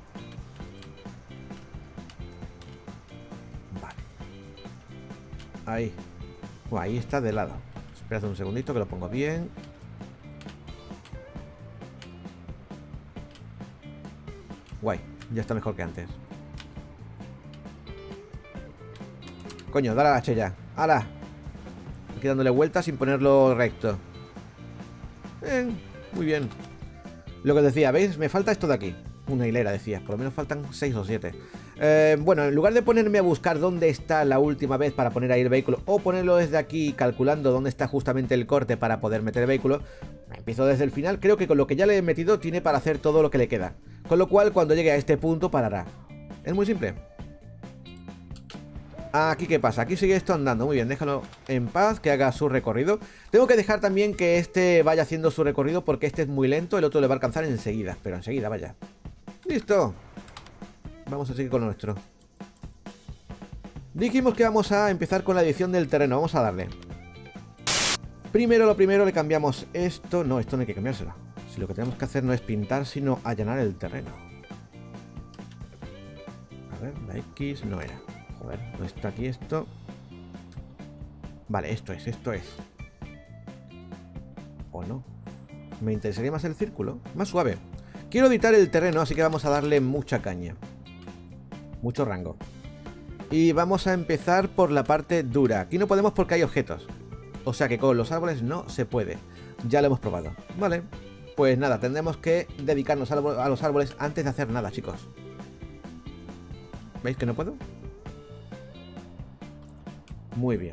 Vale. Ahí. Ahí está de lado. Esperad un segundito que lo pongo bien. Guay. Ya está mejor que antes. Coño, dale a la H ya. ¡Hala! Aquí dándole vueltas sin ponerlo recto. Muy bien. Lo que os decía, ¿veis? Me falta esto de aquí. Una hilera, decía. Por lo menos faltan 6 o 7. Bueno, en lugar de ponerme a buscar dónde está la última vez para poner ahí el vehículo, o ponerlo desde aquí calculando dónde está justamente el corte para poder meter el vehículo, empiezo desde el final. Creo que con lo que ya le he metido tiene para hacer todo lo que le queda. Con lo cual, cuando llegue a este punto, parará. Es muy simple. Aquí, ¿qué pasa? Aquí sigue esto andando. Muy bien, déjalo en paz, que haga su recorrido. Tengo que dejar también que este vaya haciendo su recorrido porque este es muy lento. El otro le va a alcanzar enseguida. Pero enseguida, vaya. ¡Listo! Vamos a seguir con lo nuestro. Dijimos que vamos a empezar con la edición del terreno. Vamos a darle. Primero, lo primero, le cambiamos esto. No, esto no hay que cambiárselo. Si lo que tenemos que hacer no es pintar, sino allanar el terreno. A ver, la X no era. Joder, no está aquí esto. Vale, esto es. ¿O no? Me interesaría más el círculo. Más suave. Quiero editar el terreno, así que vamos a darle mucha caña. Mucho rango. Y vamos a empezar por la parte dura. Aquí no podemos porque hay objetos. O sea que con los árboles no se puede. Ya lo hemos probado. Vale. Pues nada, tendremos que dedicarnos a los árboles antes de hacer nada, chicos. ¿Veis que no puedo? Muy bien.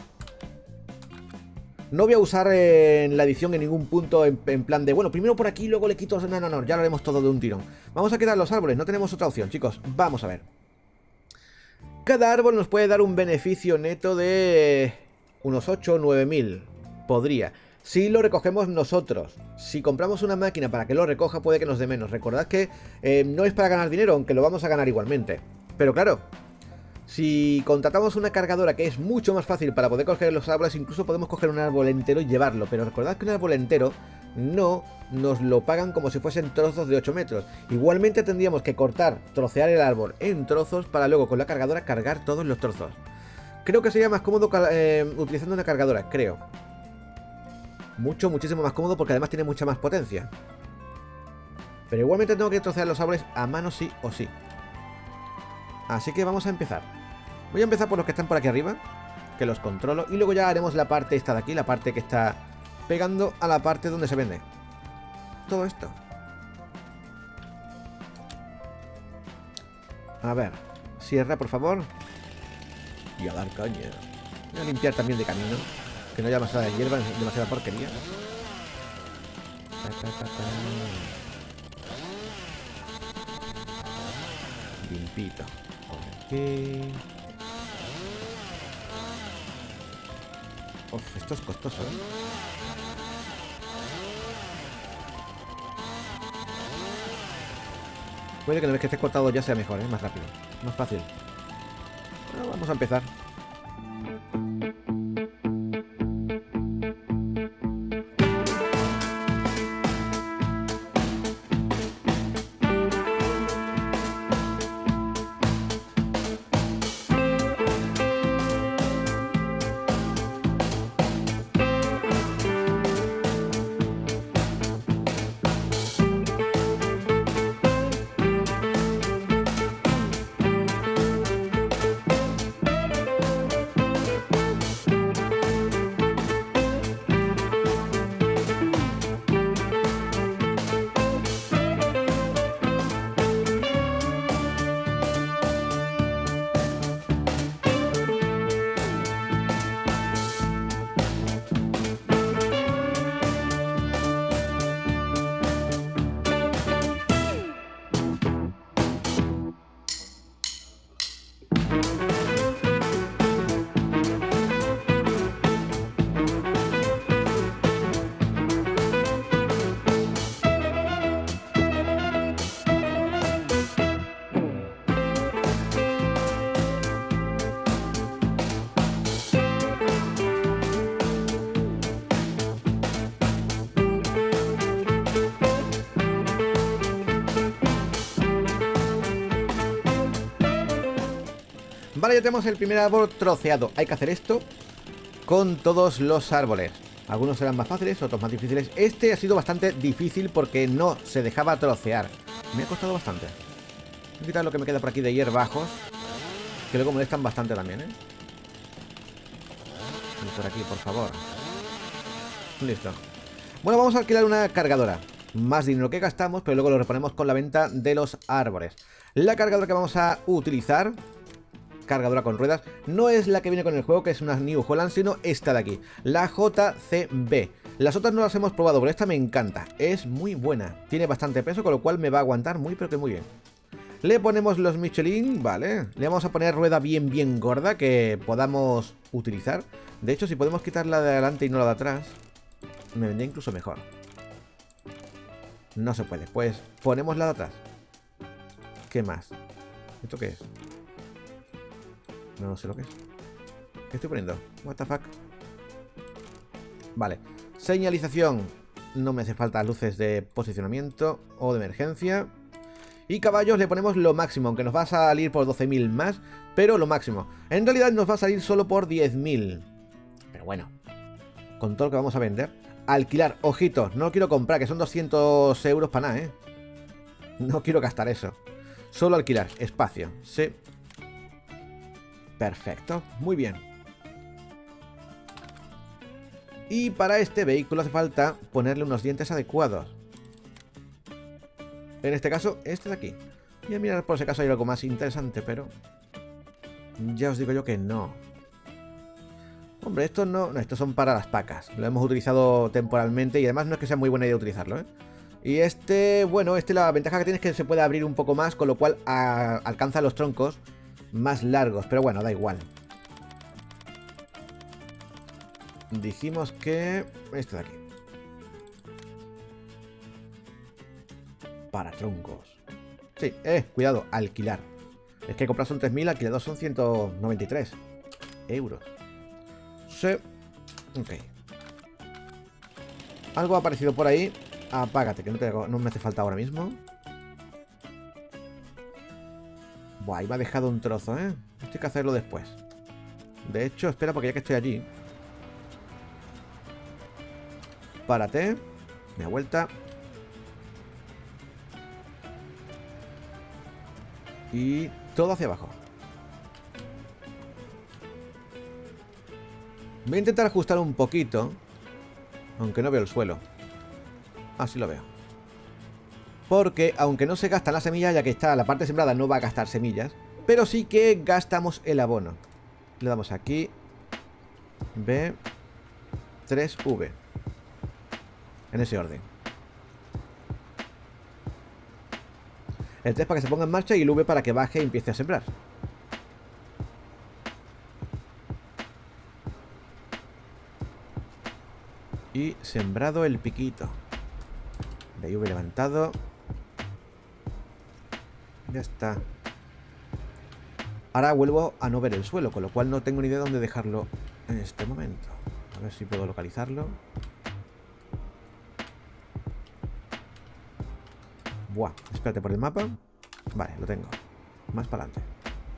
No voy a usar en la edición en ningún punto en plan de, bueno, primero por aquí, luego le quito... No, ya lo haremos todo de un tirón. Vamos a quitar los árboles, no tenemos otra opción, chicos. Vamos a ver. Cada árbol nos puede dar un beneficio neto de unos 8 o 9.000. Podría. Si lo recogemos nosotros. Si compramos una máquina para que lo recoja, puede que nos dé menos. Recordad que no es para ganar dinero, aunque lo vamos a ganar igualmente. Pero claro... Si contratamos una cargadora que es mucho más fácil para poder coger los árboles, incluso podemos coger un árbol entero y llevarlo. Pero recordad que un árbol entero no nos lo pagan como si fuesen trozos de 8 metros. Igualmente tendríamos que cortar, trocear el árbol en trozos para luego con la cargadora cargar todos los trozos. Creo que sería más cómodo utilizando una cargadora, creo. Muchísimo más cómodo porque además tiene mucha más potencia. Pero igualmente tengo que trocear los árboles a mano sí o sí. Así que vamos a empezar. Voy a empezar por los que están por aquí arriba, que los controlo, y luego ya haremos la parte esta de aquí, la parte que está pegando a la parte donde se vende. Todo esto. A ver, cierra por favor. Y a dar caña. Voy a limpiar también de camino. Que no haya demasiada hierba, demasiada porquería. Limpito. Ok. Uf, esto es costoso, ¿eh? Puede que una vez que esté cortado ya sea mejor, ¿eh? Más rápido. Más fácil. Bueno, vamos a empezar. Vale, ya tenemos el primer árbol troceado. Hay que hacer esto con todos los árboles. Algunos serán más fáciles, otros más difíciles. Este ha sido bastante difícil porque no se dejaba trocear. Me ha costado bastante. Voy a quitar lo que me queda por aquí de hierbajos, que luego molestan bastante también, ¿eh? Y por aquí, por favor. Listo. Bueno, vamos a alquilar una cargadora. Más dinero que gastamos, pero luego lo reponemos con la venta de los árboles. La cargadora que vamos a utilizar, cargadora con ruedas, no es la que viene con el juego, que es una New Holland, sino esta de aquí, la JCB. Las otras no las hemos probado, pero esta me encanta, es muy buena, tiene bastante peso, con lo cual me va a aguantar muy pero que muy bien. Le ponemos los Michelin, vale, le vamos a poner rueda bien gorda que podamos utilizar. De hecho, si podemos quitar la de adelante y no la de atrás, me vendría incluso mejor. No se puede, pues ponemos la de atrás. ¿Qué más? ¿Esto qué es? No sé lo que es. ¿Qué estoy poniendo? What the fuck. Vale. Señalización. No me hace falta luces de posicionamiento o de emergencia. Y caballos le ponemos lo máximo, aunque nos va a salir por 12.000 más, pero lo máximo. En realidad nos va a salir solo por 10.000. Pero bueno, con todo lo que vamos a vender. Alquilar, ojito, no lo quiero comprar, que son 200 euros para nada, ¿eh? No quiero gastar eso. Solo alquilar, espacio, sí. Perfecto, muy bien. Y para este vehículo hace falta ponerle unos dientes adecuados. En este caso, este de aquí. Voy a mirar por si acaso hay algo más interesante, pero ya os digo yo que no. Hombre, estos no, estos son para las pacas. Lo hemos utilizado temporalmente y además no es que sea muy buena idea utilizarlo, ¿eh? Y este, bueno, la ventaja que tiene es que se puede abrir un poco más, con lo cual alcanza los troncos más largos, pero bueno, da igual. Dijimos que este de aquí. Para troncos. Sí, cuidado, alquilar. Es que comprar son 3.000, alquilados son 193 euros. Sí. Ok. Algo ha aparecido por ahí. Apágate, que no me hace falta ahora mismo. Buah, ahí me ha dejado un trozo, ¿eh? Esto hay que hacerlo después. De hecho, espera, porque ya que estoy allí. Párate. Media vuelta. Y todo hacia abajo. Voy a intentar ajustar un poquito. Aunque no veo el suelo. Ah, sí lo veo. Porque aunque no se gastan las semillas, ya que está la parte sembrada no va a gastar semillas, pero sí que gastamos el abono. Le damos aquí. B. 3V. En ese orden. El 3 para que se ponga en marcha y el V para que baje y empiece a sembrar. Y sembrado el piquito. De V levantado. Ya está. Ahora vuelvo a no ver el suelo, con lo cual no tengo ni idea de dónde dejarlo en este momento. A ver si puedo localizarlo. Buah, espérate por el mapa. Vale, lo tengo. Más para adelante.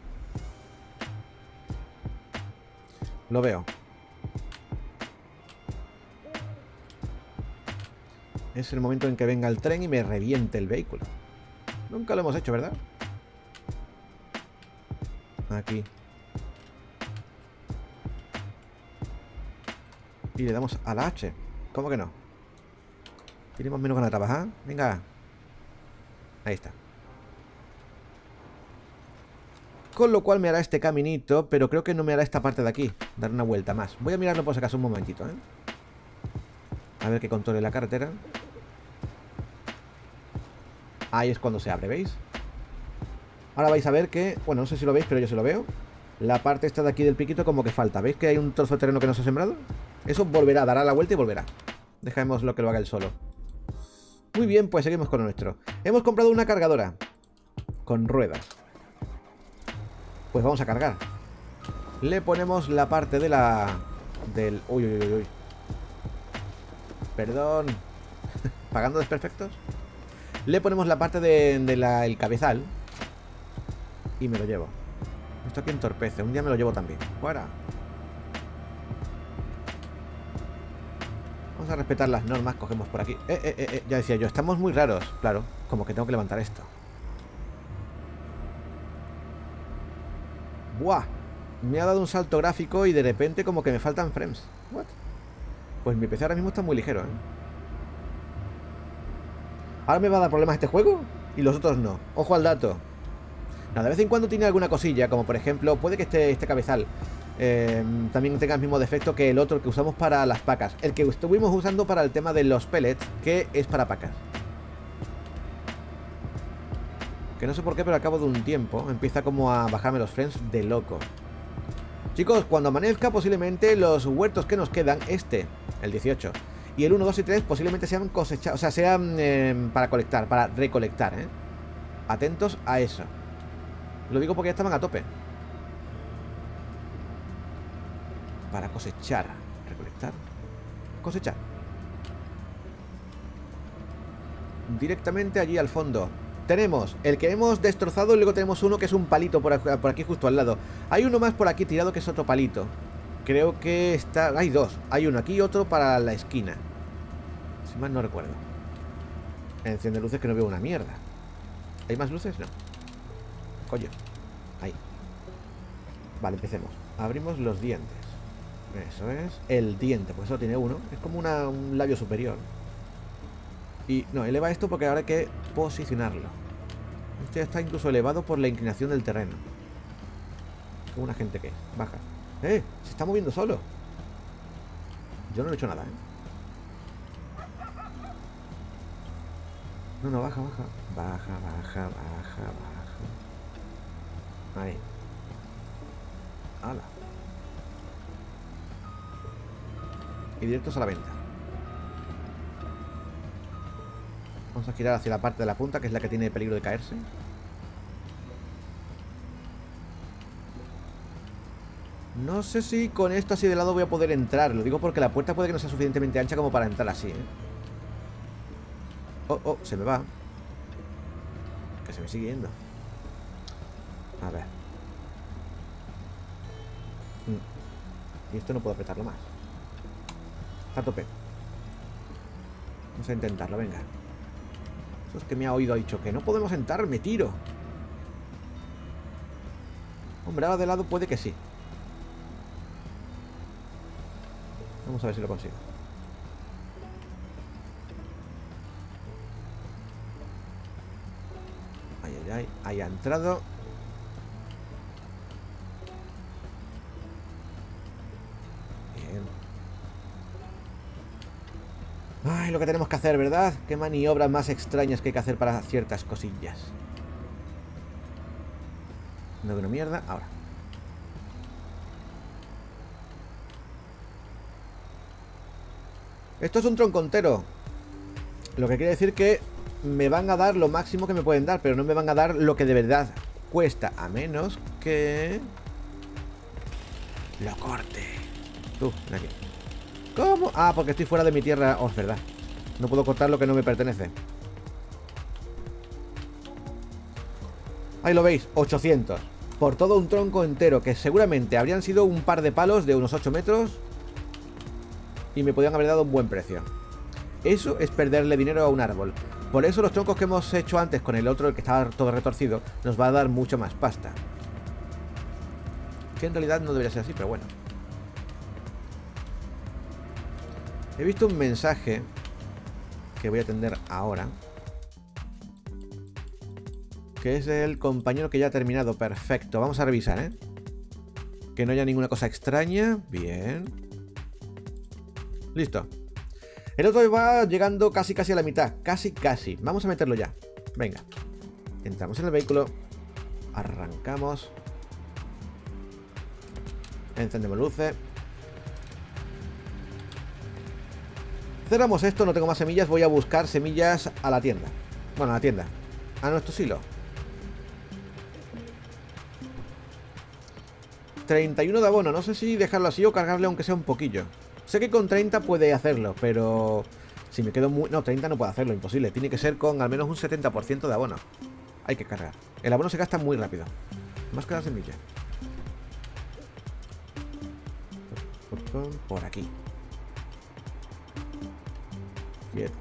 Lo veo. Es el momento en que venga el tren y me reviente el vehículo. Nunca lo hemos hecho, ¿verdad? Aquí. Y le damos a la H. ¿Cómo que no? Tenemos menos ganas de trabajar. Venga. Ahí está. Con lo cual me hará este caminito, pero creo que no me hará esta parte de aquí. Dar una vuelta más. Voy a mirarlo por si acaso un momentito, ¿eh? A ver que controle la carretera. Ahí es cuando se abre, ¿veis? Ahora vais a ver que... Bueno, no sé si lo veis, pero yo se lo veo. La parte esta de aquí del piquito como que falta. ¿Veis que hay un trozo de terreno que no se ha sembrado? Eso volverá, dará la vuelta y volverá. Dejemos lo que lo haga él solo. Muy bien, pues seguimos con lo nuestro. Hemos comprado una cargadora con ruedas. Pues vamos a cargar. Le ponemos la parte de la... Del... Uy, uy, uy, uy. Perdón. ¿Pagando desperfectos? Le ponemos la parte del cabezal. Y me lo llevo. Esto aquí entorpece. Un día me lo llevo también. ¡Fuera! Vamos a respetar las normas. Cogemos por aquí. Ya decía yo, estamos muy raros. Claro, como que tengo que levantar esto. ¡Buah! Me ha dado un salto gráfico y de repente como que me faltan frames. ¿What? Pues mi PC ahora mismo está muy ligero, ¿eh? Ahora me va a dar problemas este juego y los otros no. Ojo al dato. No, de vez en cuando tiene alguna cosilla, como por ejemplo, puede que este cabezal también tenga el mismo defecto que el otro que usamos para las pacas. El que estuvimos usando para el tema de los pellets, que es para pacas. Que no sé por qué, pero al cabo de un tiempo empieza como a bajarme los frames de loco. Chicos, cuando amanezca posiblemente los huertos que nos quedan, el 18, y el 1, 2 y 3 posiblemente sean cosechados, o sea, sean para colectar, para recolectar, ¿eh? Atentos a eso. Lo digo porque ya estaban a tope. Para cosechar. Recolectar. Cosechar. Directamente allí al fondo. Tenemos el que hemos destrozado y luego tenemos uno que es un palito por aquí justo al lado. Hay uno más por aquí tirado que es otro palito. Creo que está... Hay dos. Hay uno aquí y otro para la esquina. Si mal no recuerdo. Enciende luces que no veo una mierda. ¿Hay más luces? No. Coño. Ahí. Vale, empecemos. Abrimos los dientes. Eso es. El diente, pues eso tiene uno. Es como un labio superior. Y no, eleva esto porque ahora hay que posicionarlo. Este está incluso elevado por la inclinación del terreno. Como una gente que baja. Se está moviendo solo. Yo no le he hecho nada, No, baja, baja. Baja. Ahí. ¡Hala! Y directos a la venta. Vamos a girar hacia la parte de la punta, que es la que tiene peligro de caerse. No sé si con esto así de lado voy a poder entrar. Lo digo porque la puerta puede que no sea suficientemente ancha como para entrar así, Oh, se me va. Que se me sigue yendo. A ver. Y esto no puedo apretarlo más. Está a tope. Vamos a intentarlo, venga. Eso es que me ha oído, ha dicho que no podemos entrar, me tiro. Hombre, ahora de lado puede que sí. Vamos a ver si lo consigo. Ahí ha entrado. Bien. Ay, lo que tenemos que hacer, ¿verdad? Qué maniobras más extrañas que hay que hacer para ciertas cosillas. No, que no mierda. Ahora. Esto es un tronco entero. Lo que quiere decir que me van a dar lo máximo que me pueden dar, pero no me van a dar lo que de verdad cuesta. A menos que... lo corte. Tú, ven aquí. ¿Cómo? Ah, porque estoy fuera de mi tierra. Oh, es verdad. No puedo cortar lo que no me pertenece. Ahí lo veis, 800. Por todo un tronco entero, que seguramente habrían sido un par de palos de unos 8 metros. Y me podían haber dado un buen precio. Eso es perderle dinero a un árbol. Por eso los troncos que hemos hecho antes con el otro, el que estaba todo retorcido, nos va a dar mucho más pasta. Que en realidad no debería ser así, pero bueno. He visto un mensaje que voy a atender ahora, que es el compañero que ya ha terminado. Perfecto, vamos a revisar, ¿eh? Que no haya ninguna cosa extraña. Bien. Listo. El otro va llegando casi a la mitad. Casi. Vamos a meterlo ya. Venga. Entramos en el vehículo. Arrancamos. Encendemos luces. Cerramos esto, no tengo más semillas. Voy a buscar semillas a la tienda. Bueno, a la tienda. A nuestro silo. 31 de abono. No sé si dejarlo así o cargarle aunque sea un poquillo. Sé que con 30 puede hacerlo, pero... si me quedo muy... no, 30 no puedo hacerlo, imposible. Tiene que ser con al menos un 70% de abono. Hay que cargar. El abono se gasta muy rápido. Más que la semilla. Por aquí. Bien.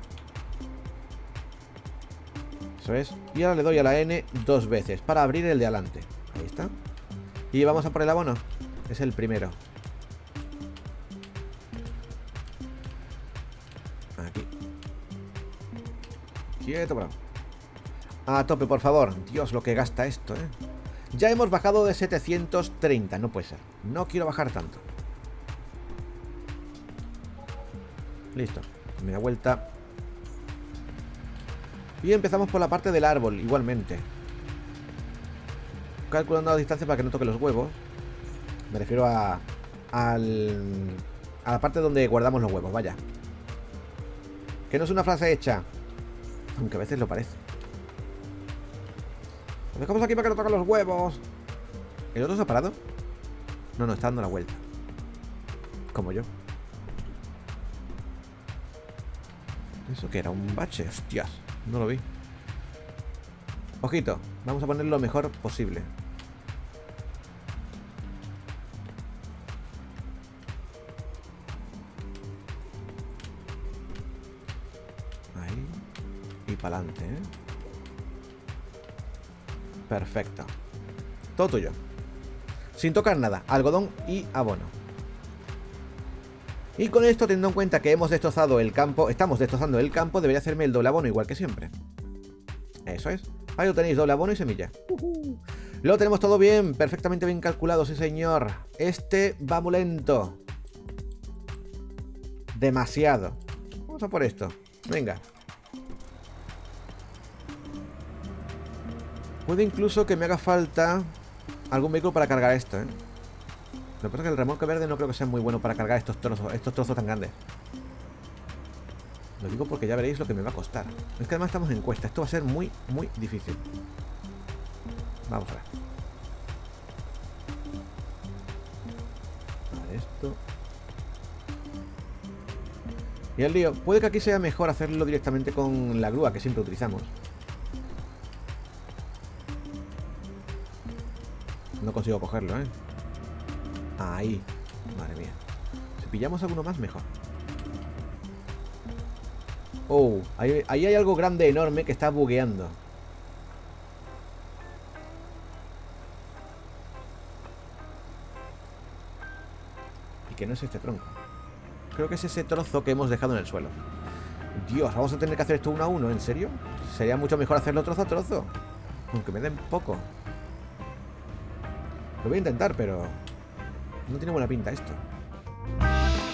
Eso es. Y ahora le doy a la N 2 veces para abrir el de adelante. Ahí está. Y vamos a por el abono. Es el primero. Aquí. Quieto, bravo. A tope, por favor. Dios, lo que gasta esto, ¿eh? Ya hemos bajado de 730. No puede ser. No quiero bajar tanto. Listo. Media vuelta. Y empezamos por la parte del árbol, igualmente. Calculando la distancia para que no toque los huevos. Me refiero a la parte donde guardamos los huevos, vaya. Que no es una frase hecha, aunque a veces lo parece. Lo dejamos aquí para que no toquen los huevos. ¿El otro se ha parado? No, está dando la vuelta. Como yo. ¿Eso qué era? ¿Un bache? Hostias, no lo vi. Ojito, vamos a ponerlo lo mejor posible. Ahí. Y para adelante, ¿eh? Perfecto. Todo tuyo. Sin tocar nada. Algodón y abono. Y con esto, teniendo en cuenta que hemos destrozado el campo, estamos destrozando el campo, debería hacerme el doble abono igual que siempre. Eso es. Ahí lo tenéis, doble abono y semilla. Lo tenemos todo bien, perfectamente bien calculado, sí señor. Este va muy lento. Demasiado. Vamos a por esto. Venga. Puede incluso que me haga falta algún vehículo para cargar esto, ¿eh? Lo que pasa es que el remolque verde no creo que sea muy bueno para cargar estos trozos tan grandes. Lo digo porque ya veréis lo que me va a costar. Es que además estamos en cuesta. Esto va a ser muy difícil. Vamos a ver. Vale, esto. Y el lío. Puede que aquí sea mejor hacerlo directamente con la grúa que siempre utilizamos. No consigo cogerlo, ¿eh? Ahí. Madre mía. Si pillamos alguno más, mejor. Oh, ahí hay algo grande, enorme, que está bugueando. Y que no es este tronco. Creo que es ese trozo que hemos dejado en el suelo. Dios, vamos a tener que hacer esto uno a uno, ¿en serio? Sería mucho mejor hacerlo trozo a trozo. Aunque me den poco. Lo voy a intentar, pero... no tiene buena pinta esto.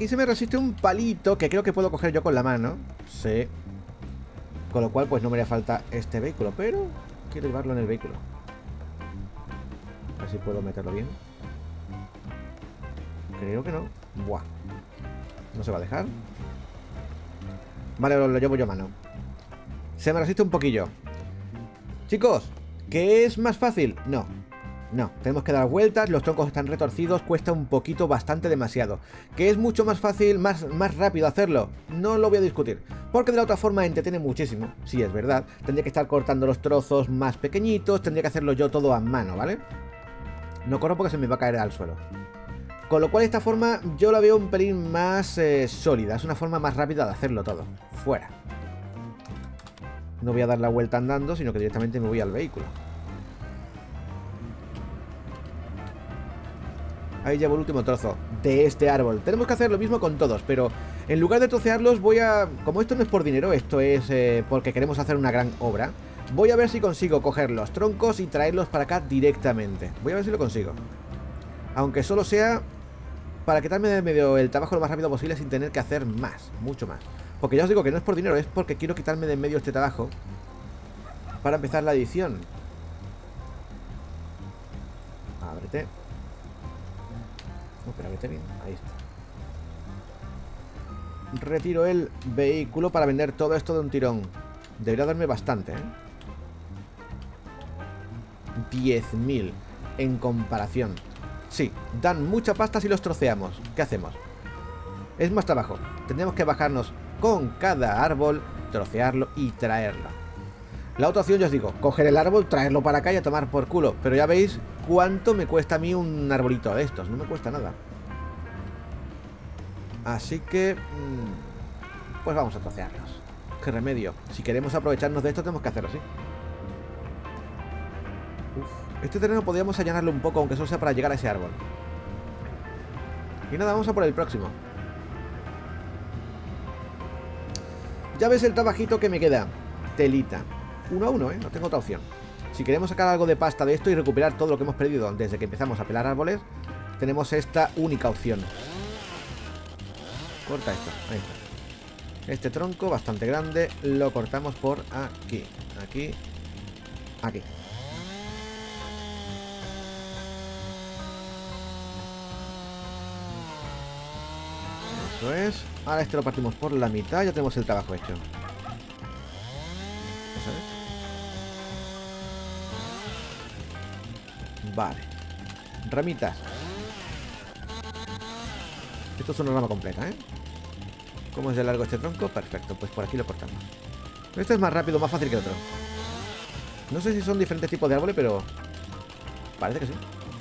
Aquí se me resiste un palito que creo que puedo coger yo con la mano. Sí. Con lo cual pues no me haría falta este vehículo, pero quiero llevarlo en el vehículo. A ver si puedo meterlo bien. Creo que no. Buah. No se va a dejar. Vale, lo llevo yo a mano. Se me resiste un poquillo. Chicos, ¿qué es más fácil? No. No, tenemos que dar vueltas, los troncos están retorcidos, cuesta un poquito, bastante, demasiado. ¿Que es mucho más fácil, más rápido hacerlo? No lo voy a discutir, porque de la otra forma entretiene muchísimo. Sí, es verdad, tendría que estar cortando los trozos más pequeñitos, tendría que hacerlo yo todo a mano, ¿vale? No corro porque se me va a caer al suelo. Con lo cual esta forma yo la veo un pelín más sólida, es una forma más rápida de hacerlo todo. Fuera. No voy a dar la vuelta andando, sino que directamente me voy al vehículo. Ahí llevo el último trozo de este árbol. Tenemos que hacer lo mismo con todos, pero en lugar de trocearlos voy a... Como esto no es por dinero, esto es porque queremos hacer una gran obra, voy a ver si consigo coger los troncos y traerlos para acá directamente. Voy a ver si lo consigo. Aunque solo sea para quitarme de medio el trabajo lo más rápido posible sin tener que hacer más, mucho más. Porque ya os digo que no es por dinero, es porque quiero quitarme de en medio este trabajo para empezar la edición. Ábrete. No, pero ábrete bien, ahí está. Retiro el vehículo para vender todo esto de un tirón. Debería darme bastante, ¿eh? 10.000 en comparación. Sí, dan mucha pasta si los troceamos. ¿Qué hacemos? Es más trabajo. Tendremos que bajarnos con cada árbol, trocearlo y traerlo. La otra opción, ya os digo, coger el árbol, traerlo para acá y a tomar por culo. Pero ya veis cuánto me cuesta a mí un arbolito de estos. No me cuesta nada. Así que... pues vamos a trocearlos. Qué remedio. Si queremos aprovecharnos de esto, tenemos que hacerlo así. Uf. Este terreno podríamos allanarlo un poco, aunque solo sea para llegar a ese árbol. Y nada, vamos a por el próximo. Ya ves el trabajito que me queda. Telita. 1 a 1, ¿eh? No tengo otra opción. Si queremos sacar algo de pasta de esto y recuperar todo lo que hemos perdido desde que empezamos a pelar árboles, tenemos esta única opción. Corta esto. Ahí está. Este tronco bastante grande lo cortamos por aquí. Aquí. Aquí. Eso es. Ahora este lo partimos por la mitad. Ya tenemos el trabajo hecho. ¿Eso es? Vale. Ramitas. Esto es una rama completa, ¿eh? ¿Cómo es de largo este tronco? Perfecto, pues por aquí lo cortamos. Este es más rápido, más fácil que el otro. No sé si son diferentes tipos de árboles, pero... parece que sí.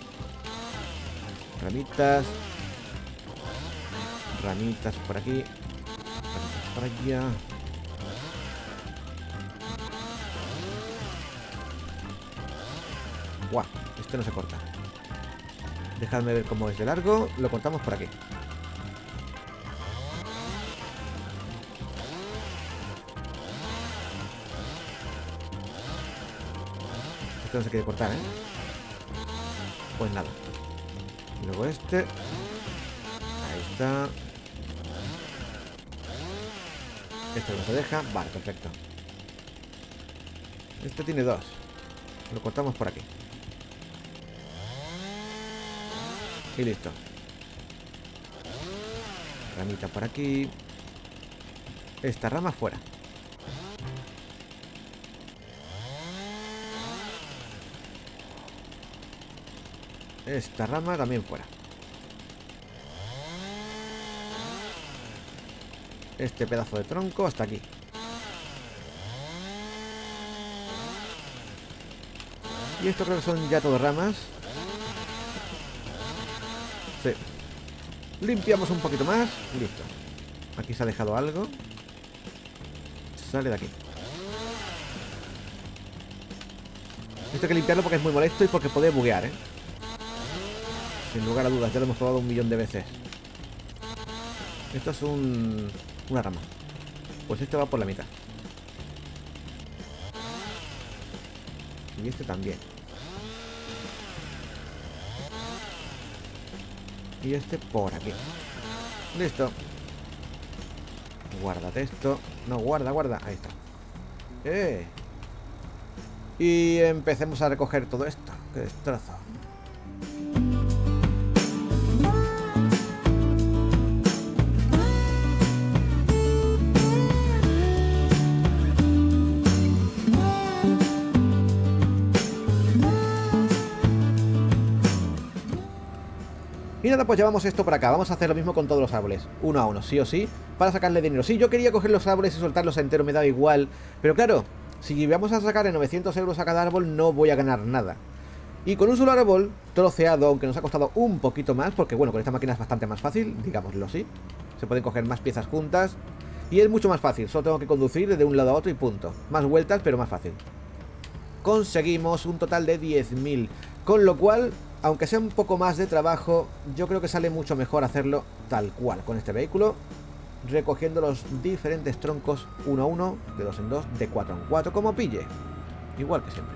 Ramitas. Ramitas por aquí. Ramitas por allá. Guau, este no se corta. Dejadme ver cómo es de largo. Lo cortamos por aquí. Esto no se quiere cortar, ¿eh? Pues nada. Y luego este. Ahí está. Este no se deja. Vale, perfecto. Este tiene 2. Lo cortamos por aquí. Y listo. Ramita por aquí. Esta rama fuera. Esta rama también fuera. Este pedazo de tronco hasta aquí. Y esto creo que son ya todo ramas. Sí. Limpiamos un poquito más. Listo. Aquí se ha dejado algo. Sale de aquí. Esto hay que limpiarlo porque es muy molesto y porque puede buguear, ¿eh? Sin lugar a dudas, ya lo hemos probado 1.000.000 de veces. Esto es una rama. Pues este va por la mitad. Y este también. Y este por aquí. Listo. Guárdate esto. No, guarda, guarda. Ahí está. Y empecemos a recoger todo esto. ¡Qué destrozo! Y nada, pues llevamos esto por acá. Vamos a hacer lo mismo con todos los árboles, uno a uno, sí o sí, para sacarle dinero. Sí, yo quería coger los árboles y soltarlos enteros, me daba igual. Pero claro, si vamos a sacarle 900 euros a cada árbol, no voy a ganar nada. Y con un solo árbol troceado, aunque nos ha costado un poquito más, porque bueno, con esta máquina es bastante más fácil, digámoslo así. Se pueden coger más piezas juntas y es mucho más fácil. Solo tengo que conducir de un lado a otro y punto. Más vueltas, pero más fácil. Conseguimos un total de 10.000, con lo cual, aunque sea un poco más de trabajo, yo creo que sale mucho mejor hacerlo tal cual, con este vehículo, recogiendo los diferentes troncos uno a uno, de dos en dos, de cuatro en cuatro, como pille. Igual que siempre.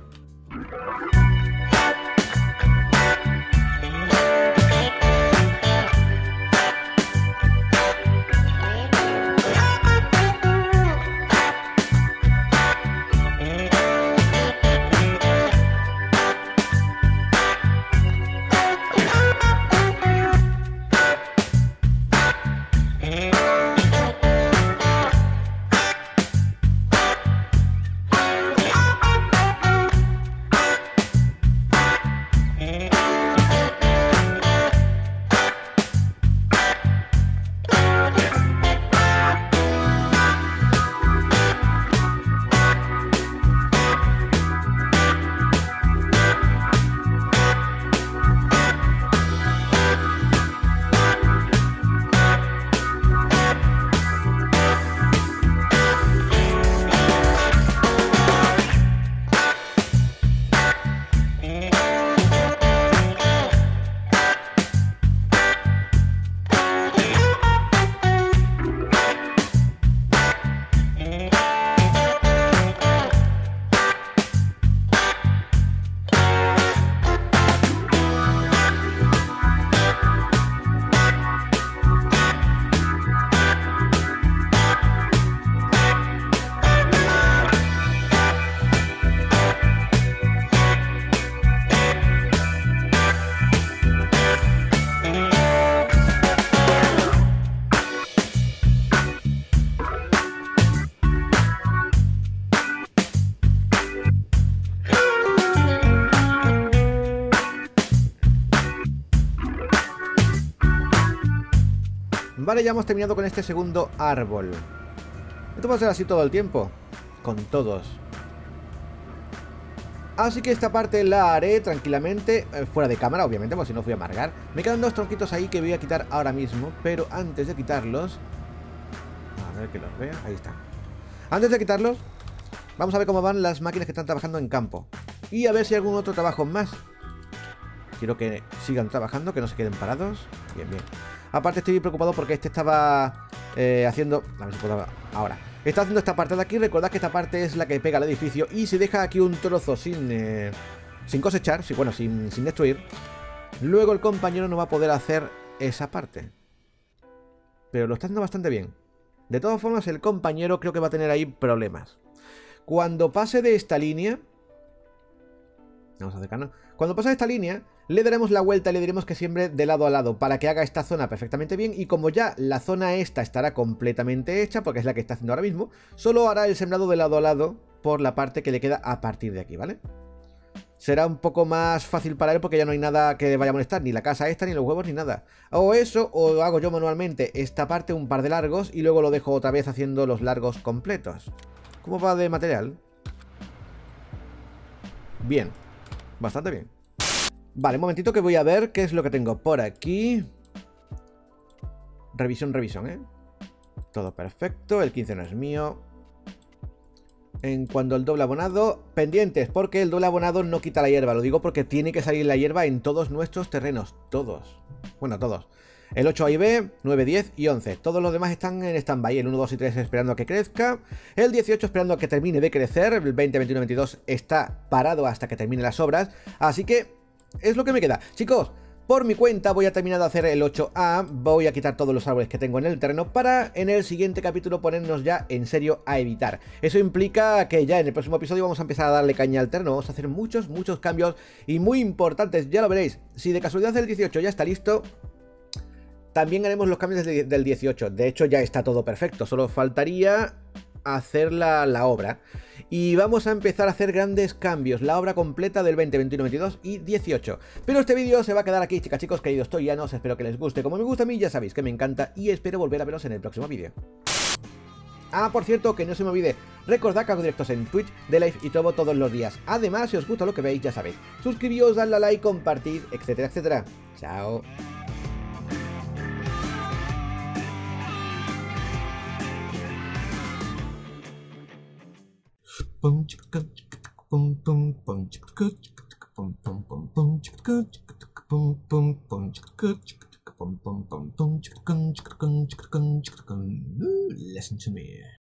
Vale, ya hemos terminado con este segundo árbol. Esto va a ser así todo el tiempo, con todos. Así que esta parte la haré tranquilamente, fuera de cámara, obviamente, porque si no fui a amargar. Me quedan dos tronquitos ahí que voy a quitar ahora mismo, pero antes de quitarlos... A ver que los vea, ahí está. Antes de quitarlos, vamos a ver cómo van las máquinas que están trabajando en campo. Y a ver si hay algún otro trabajo más. Quiero que sigan trabajando, que no se queden parados. Bien, bien. Aparte estoy preocupado porque este estaba haciendo... A ver si puedo... Ahora. Está haciendo esta parte de aquí. Recordad que esta parte es la que pega al edificio. Y si deja aquí un trozo sin cosechar, bueno, sin destruir, luego el compañero no va a poder hacer esa parte. Pero lo está haciendo bastante bien. De todas formas, el compañero creo que va a tener ahí problemas. Cuando pase de esta línea... Vamos a acercarnos. Cuando pase de esta línea, le daremos la vuelta y le diremos que siembre de lado a lado para que haga esta zona perfectamente bien. Y como ya la zona esta estará completamente hecha, porque es la que está haciendo ahora mismo, solo hará el sembrado de lado a lado por la parte que le queda a partir de aquí, ¿vale? Será un poco más fácil para él porque ya no hay nada que vaya a molestar, ni la casa esta, ni los huevos, ni nada. O eso, o hago yo manualmente esta parte, un par de largos, y luego lo dejo otra vez haciendo los largos completos. ¿Cómo va de material? Bien. Bastante bien. Vale, un momentito que voy a ver qué es lo que tengo por aquí. Revisión, ¿eh? Todo perfecto, el 15 no es mío. En cuanto al doble abonado, pendientes, porque el doble abonado no quita la hierba. Lo digo porque tiene que salir la hierba en todos nuestros terrenos. Todos. Bueno, todos. El 8A y B, 9, 10 y 11. Todos los demás están en stand-by. El 1, 2 y 3 esperando a que crezca. El 18 esperando a que termine de crecer. El 20, 21, 22 está parado hasta que termine las obras. Así que es lo que me queda. Chicos, Por mi cuenta voy a terminar de hacer el 8A, voy a quitar todos los árboles que tengo en el terreno para en el siguiente capítulo ponernos ya en serio a editar. Eso implica que ya en el próximo episodio vamos a empezar a darle caña al terreno, vamos a hacer muchos cambios y muy importantes, ya lo veréis. Si de casualidad el 18 ya está listo, también haremos los cambios del 18, de hecho ya está todo perfecto, solo faltaría hacer la obra. Y vamos a empezar a hacer grandes cambios, la obra completa del 20, 21, 22 y 18. Pero este vídeo se va a quedar aquí, chicas, chicos, queridos toyanos, espero que les guste como me gusta a mí, ya sabéis que me encanta y espero volver a veros en el próximo vídeo. Ah, por cierto, que no se me olvide, recordad que hago directos en Twitch, de live y todo todos los días. Además, si os gusta lo que veis, ya sabéis, suscribíos, dadle a like, compartid, etcétera, etcétera. Chao. Pum chicka pum pum pum chicka pum pum pum pum chicka pum pum pum chicka pum pum pum pum chicka. Listen to me.